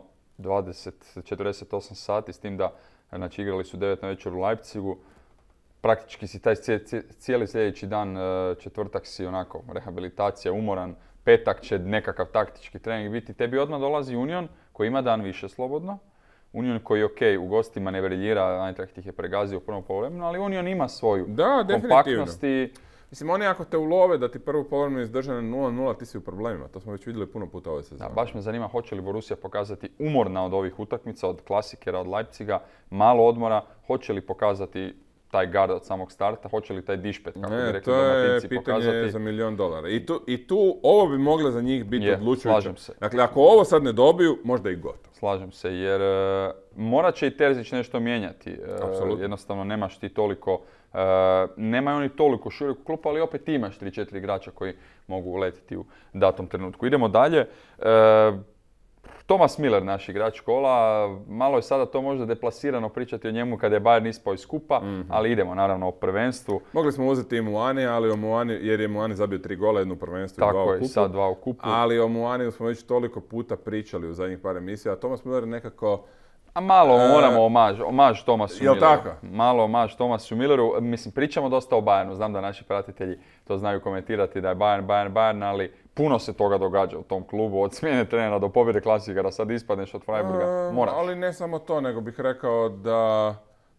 48 sati, s tim da znači, igrali su 9 na večer u Leipzigu. Praktički si taj cijeli sljedeći dan, četvrtak si onako, rehabilitacija, umoran, petak će nekakav taktički trening biti. Tebi odmah dolazi Union koji ima dan više slobodno. Union koji je okej, u gostima ne briljira, Eintracht ih je pregazio u prvom poluvremenu, ali Union ima svoju kompaktnost i... Mislim, oni ako te ulove da ti prvo poluvremenu izdrže na 0-0, ti si u problemima. To smo već vidjeli puno puta ove sezone. Da, baš me zanima hoće li Borussia pokazati umorna od ovih utakmica, od klasikera, od Leipziga, malo odmora, hoće li pokazati taj gard od samog starta, hoće li taj dišpet, kako bi rekli Dalmatinci, pokazati. To je pitanje za $1 milion. I tu ovo bi moglo za njih biti odlučujuće. Slažem se. Dakle, ako ovo sad ne dobiju, možda i gotovo. Slažem se, jer morat će i Terzić nešto mijenjati. Jednostavno nemaš ti toliko, nemaju oni toliko široku klupu, ali opet imaš 3-4 igrača koji mogu uletiti u datom trenutku. Idemo dalje. Thomas Müller, naš igrač kola, malo je sada to možda deplasirano pričati o njemu kada je Bayern ispao iz skupa, ali idemo naravno o prvenstvu. Mogli smo uzeti i Muani, jer je Muani zabio 3 gola, jednu u prvenstvu i 2 u kupu. Tako je, sad 2 u kupu. Ali o Muaniju smo već toliko puta pričali u zadnjih par emisija, a Thomas Müller nekako... A malo moramo omaž Thomasu Mülleru. Tako? Malo omaž Thomasu Mülleru. Mislim, pričamo dosta o Bayernu. Znam da naši pratitelji to znaju komentirati da je Bayern, ali puno se toga događa u tom klubu. Od smjene trenera do pobjede klasikara, sad ispadneš od Freiburga. Moraš. Ali ne samo to, nego bih rekao da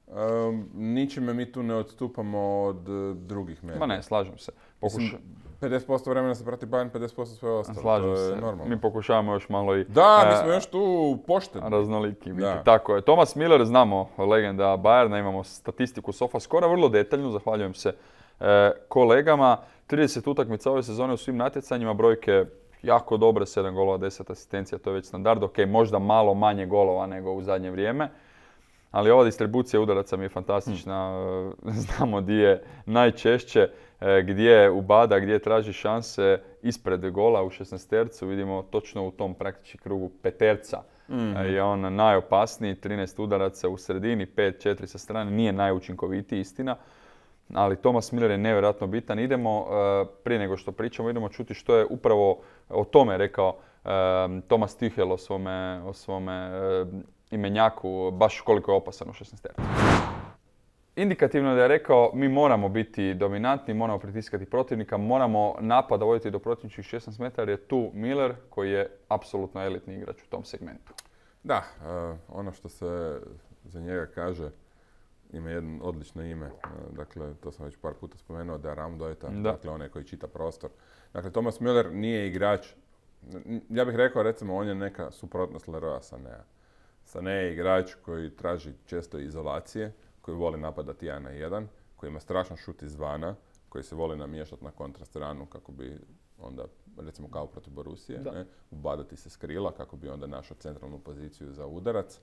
Ničime mi tu ne odstupamo od drugih medija. Ma ne, slažem se. 50% vremena se prati Bayern, 50% sve ostalo. Slažem to je se. normalno. Mi pokušavamo još malo i... Da, mi smo još tu pošteni. Raznoliki biti. Da. Tako je. Thomas Müller, znamo, legenda Bayerna, imamo statistiku SofaScore, vrlo detaljnu, zahvaljujem se kolegama. 30 utakmica ove sezone u svim natjecanjima, brojke jako dobre, 7 golova, 10 asistencija, to je već standard. Ok, možda malo manje golova nego u zadnje vrijeme. Ali ova distribucija udaraca mi je fantastična. Znamo di je najčešće, gdje ubada, gdje traži šanse ispred gola u 16-tercu. Vidimo točno u tom praktički krugu peterca je on najopasniji. 13 udaraca u sredini, 5-4 sa strane. Nije najučinkovitiji, istina. Ali Thomas Müller je nevjerojatno bitan. Idemo, prije nego što pričamo, idemo čuti što je upravo o tome rekao Thomas Tuchel o svome imenjaku, baš koliko je opasan u 16-tercu. Indikativno je da je rekao mi moramo biti dominantni, moramo pritiskati protivnika, moramo napada voditi do protivničkih 16 metara jer je tu Müller koji je apsolutno elitni igrač u tom segmentu. Da, ono što se za njega kaže ima jedno odlično ime, dakle to sam već par puta spomenuo, da je Raumdeuter, dakle onaj koji čita prostor. Dakle, Thomas Müller nije igrač, ja bih rekao recimo on je neka suprotnost Leroya Sanea. Sané je igrač koji traži često izolacije, koji voli napadati 1 na 1, koji ima strašan šut izvana, koji se voli namještati na kontrastranu kako bi onda, recimo kao protiv Borussije, ubadati se s krila kako bi onda našao centralnu poziciju za udarac.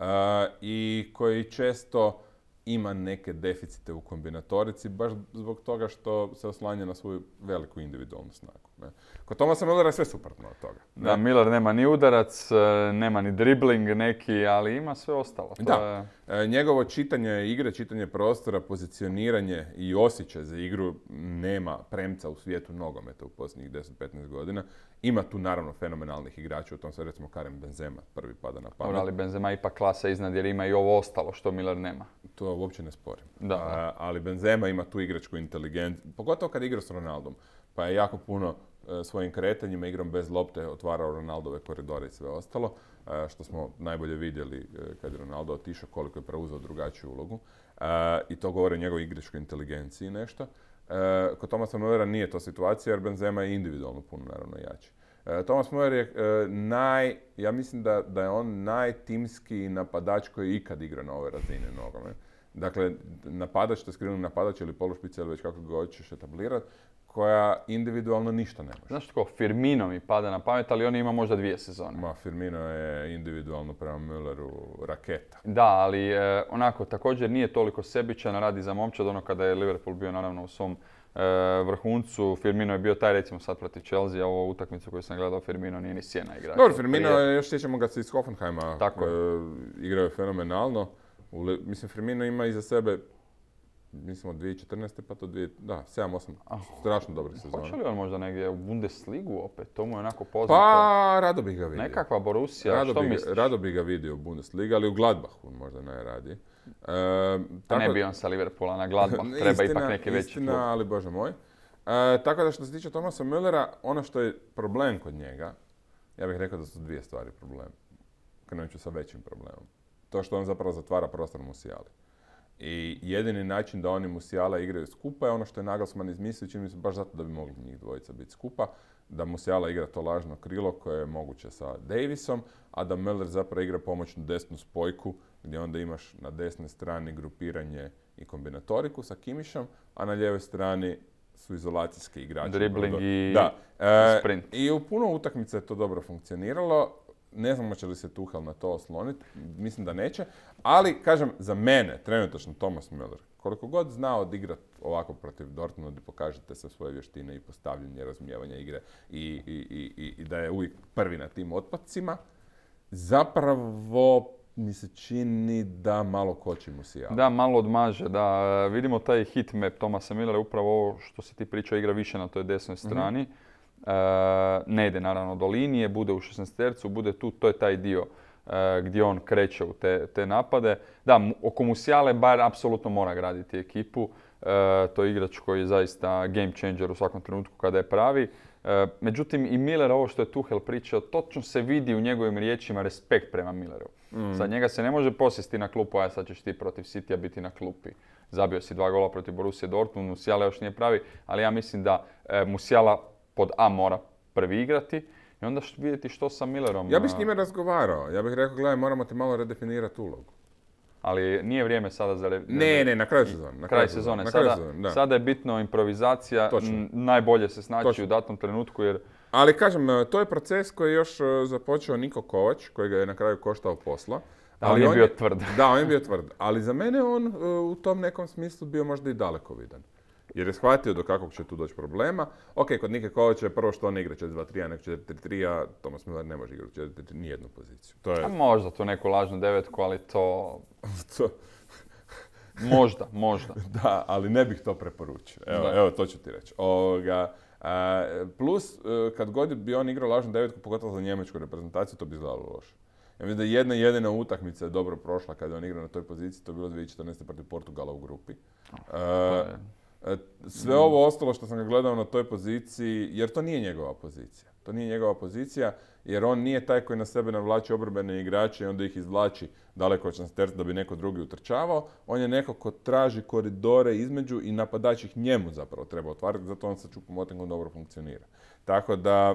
I koji često ima neke deficite u kombinatorici, baš zbog toga što se oslanja na svoju veliku individualnu snagu. Ne? Kod Thomasa Müllera je sve suprotno od toga. Ne? Da, Müller nema ni udarac, nema ni dribling neki, ali ima sve ostalo. Njegovo čitanje igre, čitanje prostora, pozicioniranje i osjećaj za igru nema premca u svijetu nogometa u posljednjih 10-15 godina. Ima tu naravno fenomenalnih igrača, u tom se recimo Karim Benzema prvi pada na pamet. Ali Benzema ipak klasa iznad jer ima i ovo ostalo što Müller nema. To uopće ne sporim. Ali Benzema ima tu igračku inteligenciju, pogotovo kad igra s Ronaldom. Pa je jako puno svojim kretanjima, igrom bez lopte otvarao Ronaldove koridore i sve ostalo, što smo najbolje vidjeli kad je Ronaldo otišao, koliko je preuzeo drugačiju ulogu. I to govori o njegovoj igračkoj inteligenciji nešto. Kod Thomasa Müllera nije to situacija jer Benzema je individualno puno naravno jači. Thomas Müller je ja mislim da je on najtimski napadač koji ikad igra na ovoj razini nogomet. Dakle, napadač, to skriveni napadač ili polušpica ili već kako ga hoćeš etablirati, koja individualno ništa ne može. Znaš tko, Firmino mi pada na pamet, ali on ima možda 2 sezone. Firmino je individualno prema Mülleru raketa. Da, ali onako, također nije toliko sebičan, radi za momčad, ono kada je Liverpool bio naravno u svom vrhuncu. Firmino je bio taj, recimo sad protiv Chelsea, ovu utakmicu koju sam gledao, Firmino nije ni sjena igrač. Dobro, Firmino je, još sjećamo ga se iz Hoffenheima, igrao je fenomenalno. Mislim, Firmino ima iza sebe, mislim od 2014. pa to 7-8 strašno dobrih sezona. Hoće li on možda negdje u Bundesligu opet? To mu je onako poznato. Pa, rado bih ga vidio. Nekakva Borussija, što misliš? Rado bih ga vidio u Bundesliga, ali u Gladbachu možda najradije. Ne bi on sa Liverpoola na Gladbach, treba ipak neki veći klub. Istina, ali bože moj. Tako da što se tiče Thomasa Müllera, ono što je problem kod njega, ja bih rekao da su 2 stvari problem. Krenut ću sa većim problemom. To što on zapravo zatvara prostor Musiali. I jedini način da oni Musiala igraju skupa je ono što je Nagelsmann izmislio, čini mi se baš zato da bi mogli njih dvojica biti skupa, da Musiala igra to lažno krilo koje je moguće sa Davisom, a da Müller zapravo igra pomoćnu desnu spojku gdje onda imaš na desnoj strani grupiranje i kombinatoriku sa Kimišom, a na lijevoj strani su izolacijski igrači. Dribbling i sprint. I u puno utakmica je to dobro funkcioniralo. Ne znam hoće li se Tuchel na to osloniti, mislim da neće, ali kažem za mene, trenutačno Thomas Müller, koliko god zna odigrati ovako protiv Dortmunda gdje pokažete sve svoje vještine i postavljanje, razumijevanja igre i da je uvijek prvi na tim otpacima, zapravo mi se čini da malo koči Musiala. Da, malo odmaže, da vidimo taj hit map Thomasa Müllera, upravo ovo što si ti pričao, igra više na toj desnoj strani. Ne ide naravno do linije, bude u 16-tercu, bude tu, to je taj dio gdje on kreće u te napade. Da, oko Musiale Bayern apsolutno mora graditi ekipu. To je igrač koji je zaista game changer u svakom trenutku kada je pravi. Međutim, i Miller, ovo što je Tuchel pričao, točno se vidi u njegovim riječima respekt prema Milleru. Sad njega se ne može posjesti na klupu, a sad ćeš ti protiv Citya biti na klupi. Zabio si 2 gola protiv Borussia Dortmund, Musiala još nije pravi, ali ja mislim da Musiala pod A mora prvi igrati i onda vidjeti što sa Millerom. Ja bih s njime razgovarao. Ja bih rekao, gledaj, moramo ti malo redefinirati ulogu. Ali nije vrijeme sada za... Ne, na kraju sezone. Kraj sezone. Sada je bitno improvizacija, najbolje se snaći u datom trenutku jer... Ali kažem, to je proces koji je još započeo Niko Kovač, koji ga je na kraju koštao posla. Ali on je bio tvrd. Da, on je bio tvrd. Ali za mene on u tom nekom smislu bio možda i dalekovidan. Jer je shvatio do kakvog će tu doći problema. Ok, kod Nike Kovača je prvo što on igra 4-2-3, a nek 4-3-3, a Thomas Müller ne može igrati 4-3, nijednu poziciju. To je... A možda tu neku lažnu devetku, ali to... Možda. Da, ali ne bih to preporučio. Evo to ću ti reći. Plus, kad god bi on igrao lažnu devetku, pogotovo za njemačku reprezentaciju, to bi izgledalo loše. Ja mislim da jedna jedina utakmica je dobro prošla kada je on igrao na toj poziciji, to je bilo 2014. protiv Portugala u grupi. Sve ovo ostalo što sam ga gledao na toj poziciji, jer to nije njegova pozicija. To nije njegova pozicija, jer on nije taj koji na sebe navlači obrambene igrače i onda ih izvlači daleko od šansterca da bi neko drugi utrčavao. On je neko ko traži koridore između i napadač ih njemu zapravo treba otvarati, zato on sa Choupo-Motingom dobro funkcionira. Tako da,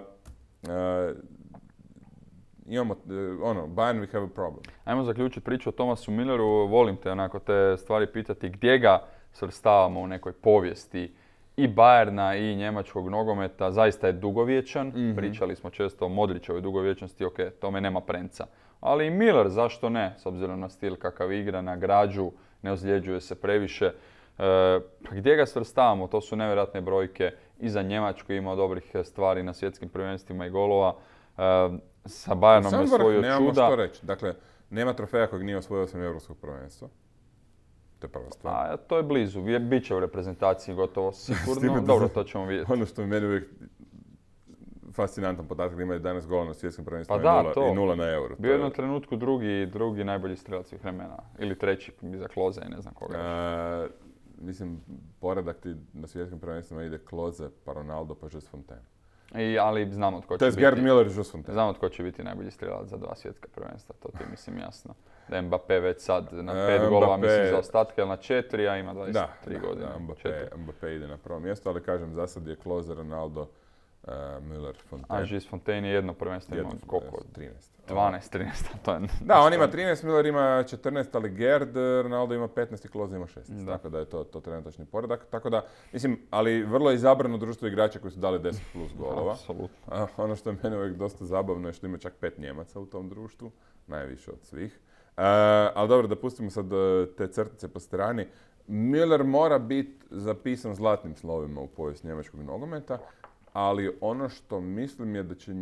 imamo, Bayern we have a problem. Ajmo zaključiti priču o Thomasu Milleru. Volim te onako te stvari pitati gdje ga svrstavamo u nekoj povijesti i Bayerna i njemačkog nogometa. Zaista je dugovječan. Pričali smo često o Modrićevoj dugovječnosti, ok, tome nema premca. Ali i Miller, zašto ne? S obzirom na stil kakav igra, na građu, ne ozljeđuje se previše. Gdje ga svrstavamo? To su nevjerojatne brojke. I za Njemačku imao dobrih stvari na svjetskim prvenstvima i golova. Sa Bayernom je osvojio čuda. Nemamo što reći. Dakle, nema trofeja kojeg nije osvojio osim Europskog prvenstva. To je prva stvar. A to je blizu. Biće u reprezentaciji gotovo sigurno. Dobro, to ćemo vidjeti. Ono što mi meni uvijek fascinantan podatak da ima 11 gola na svjetskom prvenstvu i 0 na Euro. Bio je u jednom trenutku drugi najbolji strelac svih vremena. Ili treći iza Kloze i ne znam koga. Mislim, poredak ti na svjetskim prvenstvima ide Kloze, pa Ronaldo, pa Just Fontaine. Ali znamo tko će biti. Gerd Müller i Just Fontaine. Znamo tko će biti najbolji strelac za 2 svjetska prvenstva, to ti je mislim jasno. Da je Mbappé već sad na 5 golova, mislim za ostatke, ali na 4, a ima 23 godine. Mbappé ide na prvo mjesto, ali kažem, za sad je Klose, Ronaldo, Müller, Fontaine. A Just Fontaine je jedno prvenstvo, ima koliko? 13. 12, to je... Da, on ima 13, Müller ima 14, ali Gerd, Ronaldo ima 15 i Klose ima 16. Tako da je to trenutačni poredak. Tako da, mislim, ali vrlo je izabrano društvo igrača koji su dali 10 plus golova. Apsolutno. Ono što je meni uvijek dosta zabavno je što ima čak 5 Njemaca u tom društvu, najviše od svih. Ali dobro, da pustimo sad te crtice po strani. Müller mora biti zapisan zlatnim slovima u povijest njemačkog nogometa, ali ono što mislim je da će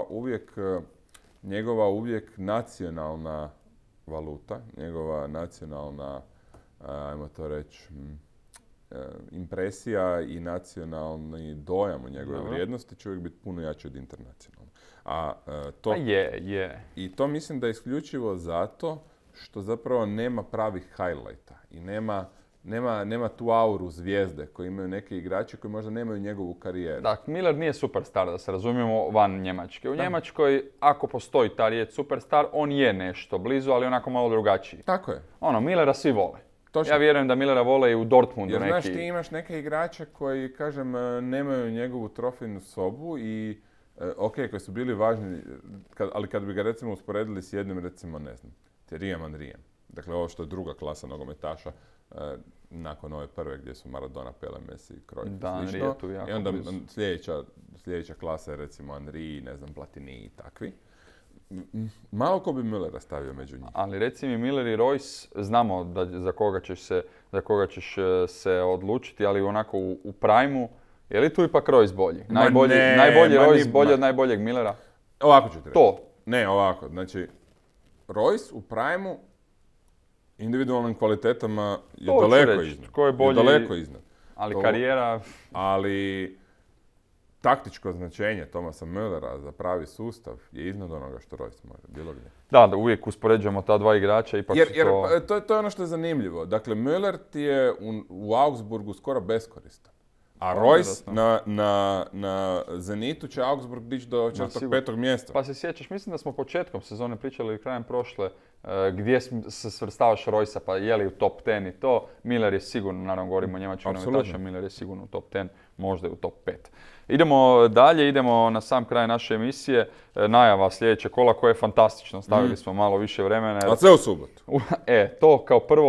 njegova uvijek nacionalna valuta, njegova nacionalna, ajmo to reći, impresija i nacionalni dojam o njegove vrijednosti će uvijek biti puno jači od internacionalne. Je. I to mislim da je isključivo zato što zapravo nema pravih highlighta i nema tu auru zvijezde koju imaju neki igrači koji možda nemaju njegovu karijeru. Da, Miller nije superstar, da se razumijemo, van Njemačke. U Njemačkoj, ako postoji ta riječ superstar, on je nešto blizu, ali onako malo drugačiji. Tako je. Millera svi vole. Točno. Ja vjerujem da Millera vole i u Dortmundu jer, neki. Znaš, ti imaš neke igrače koji, kažem, nemaju njegovu trofejnu sobu i koji su bili važni, ali kad bi ga recimo usporedili s jednim, recimo, ne znam, Thierryjem Henryjem. Dakle, ovo što je druga klasa nogometaša, nakon ove prve gdje su Maradona, Pele, Messi, Cruyff i slično. I onda sljedeća klasa je recimo Henry, ne znam, Platini i takvi. Malo ko bi Müllera stavio među njih. Ali reci mi, Müller i Reus, znamo da za koga ćeš se odlučiti, ali onako u prime-u, je li tu ipak Reus bolji? Najbolji Reus bolji od najboljeg Müllera? Ovako ću ti reći. To? Ne, ovako. Znači, Reus u prime-u individualnim kvalitetama je daleko iznad. Ko je bolji, daleko iznad. Ali karijera... Ali taktičko značenje Thomasa Müllera za pravi sustav je iznad onoga što Reus može, bilo gdje. Da, uvijek uspoređujemo ta dva igrača, ipak Jer, su jer to... to je ono što je zanimljivo. Dakle, Müller ti je u Augsburgu skoro beskoristan. A Royce na Zenitu će Augsburg dići do 4. 5. mjesta. Pa se sjećaš, mislim da smo početkom sezone pričali ili krajem prošle gdje se svrstavaš Royce-a, pa je li u top 10 i to. Miller je sigurno, naravno govorimo o njemačkim nogometašima, Miller je sigurno u top 10, možda i u top 5. Idemo dalje, idemo na sam kraj naše emisije. Najava sljedeće kola koje je fantastično, stavili smo malo više vremena. A sve u subotu. To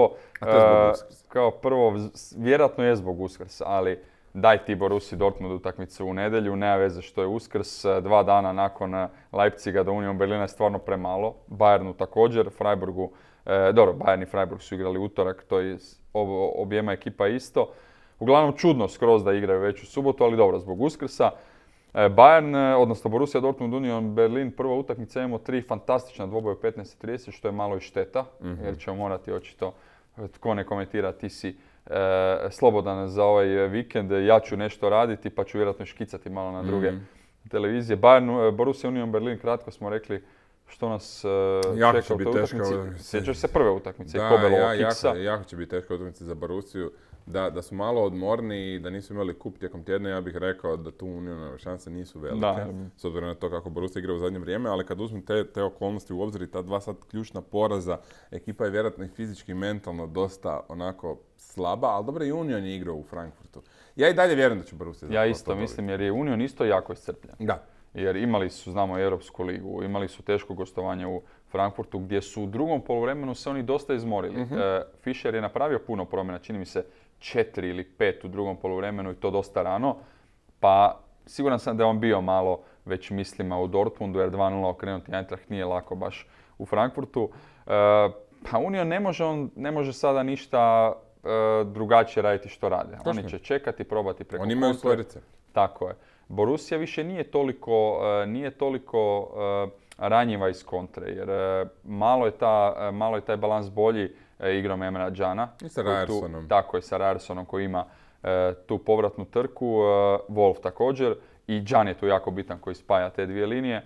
kao prvo, vjerojatno je zbog Uskrsa, ali daj ti Borussia Dortmund utakmicu u nedjelju, nema veze što je Uskrs, 2 dana nakon Leipziga do Union Berlina je stvarno premalo. Bayernu također, Freiburgu, Bayern i Freiburg su igrali utorak, to je objema ekipa isto. Uglavnom čudno skroz da igraju već u subotu, ali dobro, zbog Uskrsa. Bayern, odnosno Borussia Dortmund, Union Berlin, prva utakmica, imamo 3 fantastična dvoboja u 15:30, što je malo i šteta, jer ćemo morati očito, tko ne komentira, ti si slobodan za ovaj vikend, ja ću nešto raditi pa ću vjerojatno škicati malo na druge televizije. Bayern, Borussia Union Berlin, kratko smo rekli što nas čeka u toj utakmici. Sjećaš se prve utakmice, Kobelovog kiksa. Jako će biti teška utakmica za Borussiju. Da su malo odmorni i da nisu imali kup tijekom tjedna, ja bih rekao da tu Unionove šanse nisu velike, s obzirom na to kako Borussia igra u zadnje vrijeme, ali kad uzmem te okolnosti u obzir i ta 2 sad ključna poraza, ekipa je vjerojatno i fizički i mentalno dosta onako slaba, ali dobro i Union je igrao u Frankfurtu. Ja i dalje vjerujem da će Borussia Ja isto mislim, jer je Union isto jako iscrpljen. Da. Jer imali su, znamo, Europsku ligu, imali su teško gostovanje u Frankfurtu, gdje su u drugom poluvremenu se oni dosta izmorili. Fischer je napravio puno promjena, čini mi se 4 ili 5 u drugom poluvremenu i to dosta rano. Pa siguran sam da je on bio malo već mislima u Dortmundu, jer 2:0 okrenuti Eintracht nije lako baš u Frankfurtu. Pa Union ne može sada ništa drugačije raditi što rade. Oni će čekati, probati preko kontra. Oni imaju svoj recept. Tako je. Borussia više nije toliko ranjiva iz kontre, jer malo je taj balans bolji igrom Emra Cana. I sa Ryersonom. Tako je, sa Ryersonom koji ima tu povratnu trku. Wolf također. I Can je tu jako bitan koji spaja te dvije linije.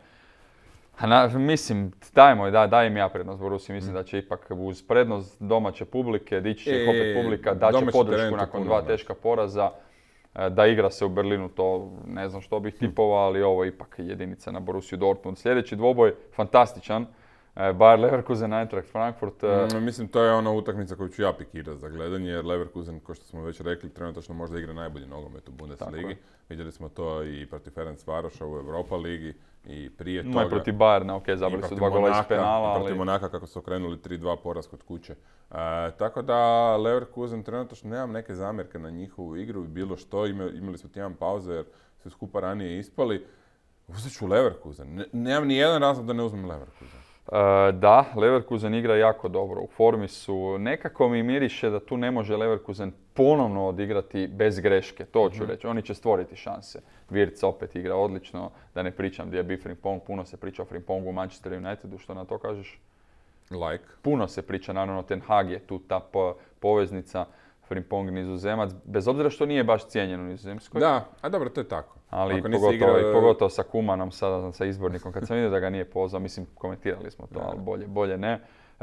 Mislim, daj im ja prednost Borussiji. Mislim da će ipak uz prednost domaće publike, dići će opet publika, da će podršku nakon 2 teška poraza. Da igra se u Berlinu, to ne znam što bih tipovao, ali ovo je ipak jedinica na Borussiju Dortmund. Sljedeći dvoboj, fantastičan. Bayer Leverkusen, Eintracht Frankfurt. Mislim, to je ona utakmica koju ću ja pikirati za gledanje, jer Leverkusen, kao što smo već rekli, trenutačno možda igra najbolji nogomet u Bundesligi. Vidjeli smo to i protiv Ferencvaroša u Europa ligi i prije toga. I protiv Bayerna, zabili su 2 gola iz penala. I protiv Monaka kako su okrenuli 3:2 poraz kod kuće. Tako da Leverkusen trenutačno nemam neke zamjerke na njihovu igru i bilo što. Imali smo tjedan pauze jer su skupa ranije ispali. Uzet ću Leverkusen. Nemam ni jedan razlog da ne uzmem Leverkusen. Da, Leverkusen igra jako dobro. U formi su. Nekako mi miriše da tu ne može Leverkusen ponovno odigrati bez greške. To ću reći. Oni će stvoriti šanse. Wirtz opet igra odlično. Da ne pričam gdje je bio Frimpong. Puno se priča o Frimpongu u Manchester Unitedu. Što na to kažeš? Puno se priča. Naravno, Ten Hag je tu ta poveznica. Frimpong Nizozemac. Bez obzira što nije baš cijenjen u Nizozemskoj. Da, a dobro, to je tako. Ali pogotovo sa Kumanom, sada sa izbornikom. Kad sam vidio da ga nije pozvao, mislim, komentirali smo to, ali bolje ne.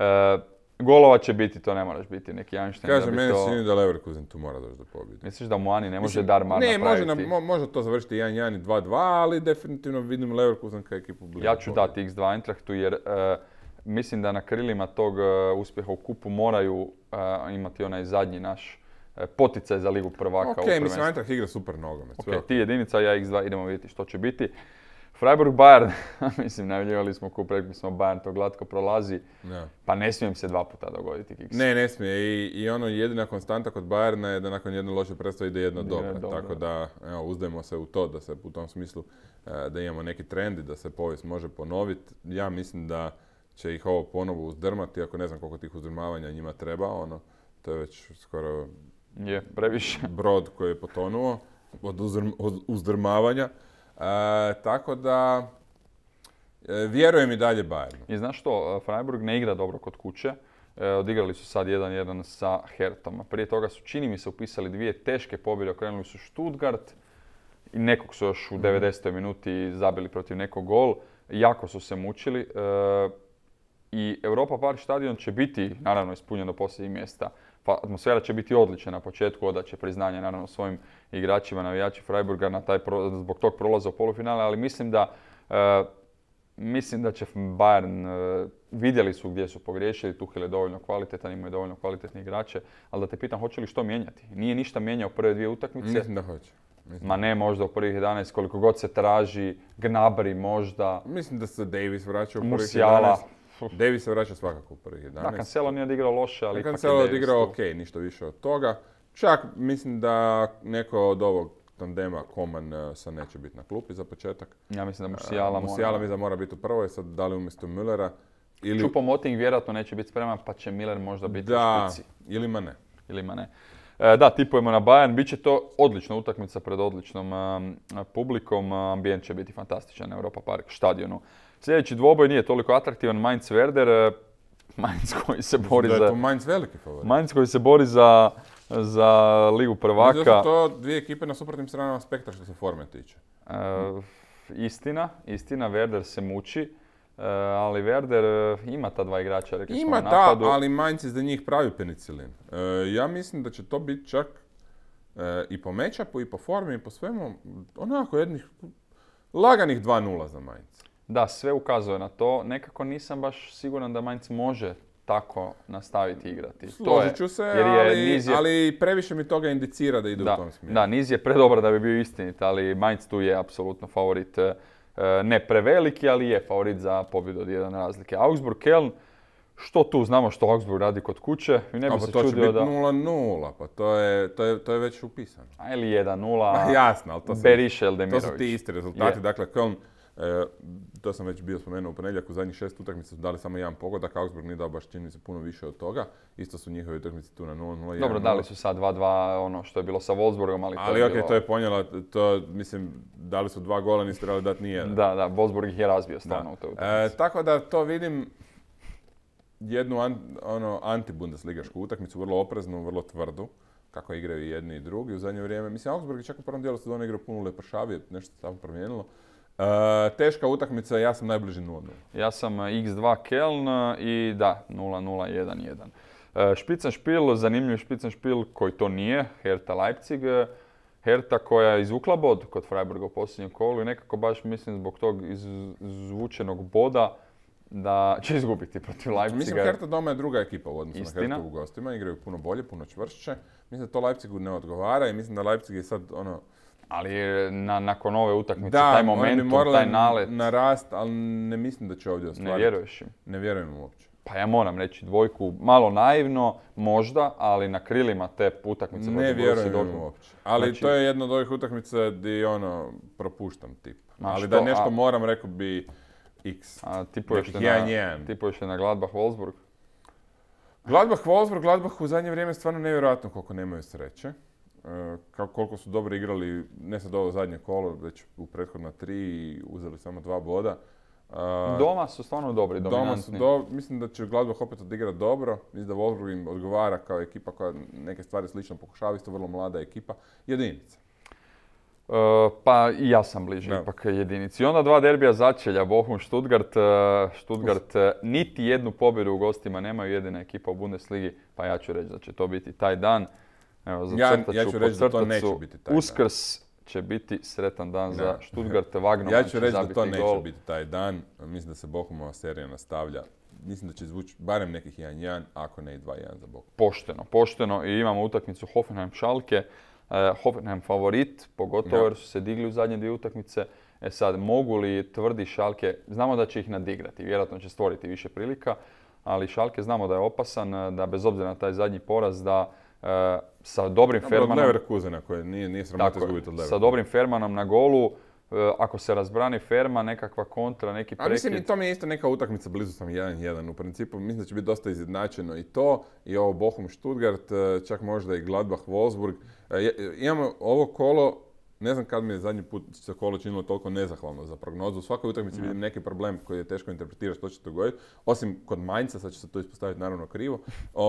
Golova će biti, to ne moraš biti neki Einstein. Kaže, meni se čini da Leverkusen tu mora doći do pobjede. Misliš da Muani ne može Darmar napraviti? Ne, može to završiti 1:1 i 2:2, ali definitivno vidim Leverkusen kao ekipu blizu. Ja ću dati X2 Eintrachtu jer mislim da na krilima tog uspjeha u kupu moraju imati onaj zadnji naš poticaj za Ligu prvaka. Mislim, Eintracht igra super nogomet. Ti jedinica, ja X2, idemo vidjeti što će biti. Freiburg Bayern, mislim, najavljivali smo kup, rekli smo Bayern to glatko prolazi, pa ne smije se 2 puta dogoditi kiks. Ne smije. I ono jedina konstanta kod Bayerna je da nakon jedne loše predstave ide jedno dobro. Tako da, uzdajemo se u to, da se u tom smislu da imamo neki trend i da se povijest može ponoviti. Ja mislim da će ih ovo ponovo uzdrmati, ako ne znam koliko tih uzdrmavanja njima treba, to je već skoro previše brod koji je potonuo od uzdrmavanja. Tako da vjerujem i dalje Bayernu. I znaš što, Freiburg ne igra dobro kod kuće. Odigrali su sad 1:1 sa Hertom. Prije toga su, čini mi se, upisali 2 teške pobjede. Okrenuli su Stuttgart i nekog su još u 90. minuti zabili protiv nekog gol. Jako su se mučili. i Europa Park stadion će biti, naravno, ispunjen do posljednjih mjesta. Atmosfera će biti odlična na početku, odaće priznanje, naravno, svojim igračima, navijači Freiburga zbog tog prolaza u polufinale, ali mislim da će Bayern, vidjeli su gdje su pogriješili, Tuchel je dovoljno kvalitetan, imaju dovoljno kvalitetne igrače, ali da te pitam, hoće li što mijenjati? Nije ništa mijenjao prve dvije utakmice. Mislim da hoće. Ma ne, možda u prvih 11, koliko god se traži, Gnabry možda. Mislim da se Davis vraća u prvih Musiala. 11. Davis se vraća svakako u prvih 11. Da, Cancelo nije odigrao loše, ali ipak je Cancelo Davis odigrao tu. ok, ništa više od toga. Čak mislim da neko od ovog tandema Koman sad neće biti na klupi za početak. Ja mislim da Musiala mislim da mora biti u prvoj, sad da li umjesto Müllera. Ili... Choupo-Moting vjerojatno neće biti spreman, pa će Miller možda biti u špici. Ili Mane. Ili Mane. Da, tipujemo na Bayern, bit će to odlična utakmica pred odličnom publikom, ambijent će biti fantastičan na Europa Park stadionu. Sljedeći dvoboj nije toliko atraktivan, Mainz-Werder, Mainz koji se bori Da je to Mainz veliki favorit. Mainz koji se bori za Ligu prvaka. Mislim da su to dvije ekipe na suprotnim stranama spektra što se forme tiče. Istina, Werder se muči, ali Werder ima ta dva igrača, rekli smo Ima na napadu. ali Mainz je za njih pravi penicilin. Ja mislim da će to biti čak i po matchupu, i po formi, i po svemu, onako jednih laganih 2-0 za Mainz. Da, sve ukazuje na to. Nekako nisam baš siguran da Mainz može tako nastaviti igrati. Složit ću se, ali previše mi toga indicira da ide u tom smjeru. Da, niz je predobar da bi bio istinit, ali Mainz tu je apsolutno favorit. Ne preveliki, ali je favorit za pobjedu od 1 razlike. Augsburg-Köln, što tu? Znamo što Augsburg radi kod kuće. I ne bi se to će čudio biti da... 0-0, pa to je već upisano. Ili 1-0, jasno, ali Beriša Demirović. To su ti isti rezultati. Dakle, Köln, to sam već bio spomenuo u ponedjeljak, u zadnjih 6 utakmica su dali samo jedan pogodak, Augsburg nije dao baš čini se puno više od toga. Isto su njihove utakmice tu na 0-0. Dobro, dali su sad 2-2, ono što je bilo sa Wolfsburgom, ali okej, to je ponijela, mislim, dali su 2 gola, niste trebali dati nijedan. Da, Wolfsburg ih je razbio stvarno u toj utakmici. Tako da to vidim jednu anti-bundesligašku utakmicu, vrlo opreznu, vrlo tvrdu, kako igraju i jedni i drugi u zadnje vrijeme. Mislim, Augsburg je čak u prvom dijelu sezone igrao puno lepršavije, nešto se tamo promijenilo. Teška utakmica, ja sam najbliži 0-0. Ja sam x2 Köln i da, 0-0, 1-1. Spitzenspiel, zanimljiv Spitzenspiel koji to nije, Hertha Leipzig. Hertha koja je izvukla bod kod Freiburga u posljednjem kolu i nekako baš mislim zbog tog izvučenog boda da će izgubiti protiv Leipziga. Mislim, Hertha doma je druga ekipa u odnosu na Hertha u gostima, igraju puno bolje, puno čvršće. Mislim da to Leipzigu ne odgovara i mislim da Leipzig je sad Ali nakon ove utakmice, taj momentum, taj nalet... na rast, ali ne mislim da će ovdje ostvariti. Ne vjeruješ im? Ne vjerujem uopće. Pa ja moram reći dvojku, malo naivno, možda, ali na krilima te utakmice... Ne vjerujem im uopće. Ali znači, to je jedna od ovih utakmica gdje propuštam tip. Ali da nešto moram, rekao bi X. A tipuješ li na Gladbach-Wolfsburg? Gladbach u zadnje vrijeme stvarno nevjerojatno koliko nemaju sreće. Koliko su dobro igrali, ne sad ovo zadnje kolo, već u prethodna 3 i uzeli samo 2 boda. Doma su stvarno dobri, dominantni. Mislim da će Gladbach opet odigrati dobro. Mislim da Wolfsburg im odgovara kao ekipa koja neke stvari slično pokušava, isto vrlo mlada ekipa. Jedinica. Pa i ja sam bliži ipak jedinici. I onda 2 derbija začelja, Bochum-Stuttgart. Stuttgart niti jednu pobjedu u gostima nemaju, jedina ekipa u Bundesligi, pa ja ću reći da će to biti taj dan. Evo, ja ću reći da to neće biti taj dan. Uskrs će biti sretan dan za Stuttgart. Ja ću reći da to neće biti taj dan. Mislim da se Bochumova serija nastavlja. Mislim da će izvući barem nekih 1-1, ako ne i 2-1 za Bochum. Pošteno. I imamo utakmicu Hoffenheim-Schalke. Hoffenheim favorit, pogotovo jer su se digli u zadnje 2 utakmice. Sad, mogu li tvrdi Schalke, znamo da će ih nadigrati, vjerojatno će stvoriti više prilika, ali Schalke znamo da je opasan, da bez obzira na taj zadnji poraz, da sa dobrim Fermanom... Od Leverkusena koje nije sramota izgubiti od Leverkusena. Sa dobrim Fermanom na golu, ako se razbrani Ferman, nekakva kontra, neki prekid... A mislim i to mi je isto neka utakmica, blizu sam 1-1 u principu. Mislim da će biti dosta izjednačeno i to, i ovo Bochum-Stuttgart, čak možda i Gladbach-Wolfsburg. Imamo ovo kolo, ne znam kad mi je zadnji put se kolo činilo toliko nezahvalno za prognozu. U svakoj utakmici vidim neki problem koji je teško interpretirati što će se dogoditi. Osim kod Mainza, sad će se to ispostaviti naravno krivo.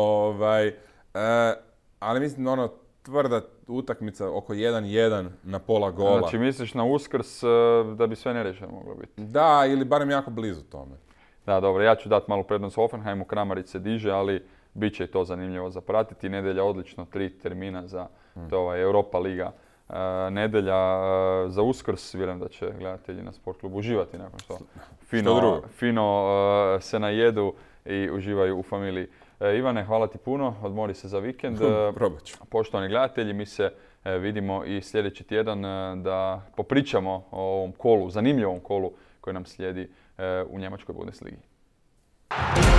Ali mislim tvrda utakmica oko 1-1 na pola gola. Znači misliš na Uskrs da bi sve neriješeno moglo biti? Da, ili barem jako blizu tome. Da, dobro, ja ću dati malu prednost Hoffenheimu, Kramarić se diže, ali bit će i to zanimljivo za pratiti. Nedjelja odlično, 3 termina za to Europa Liga. Nedjelja za Uskrs, vjerujem da će gledatelji na Sport klubu uživati nakon što fino se najedu i uživaju u familiji. Ivane, hvala ti puno, odmori se za vikend. Probat ću. Poštovani gledatelji, mi se vidimo i sljedeći tjedan da popričamo o ovom kolu, zanimljivom kolu koji nam slijedi u Njemačkoj Bundesligi.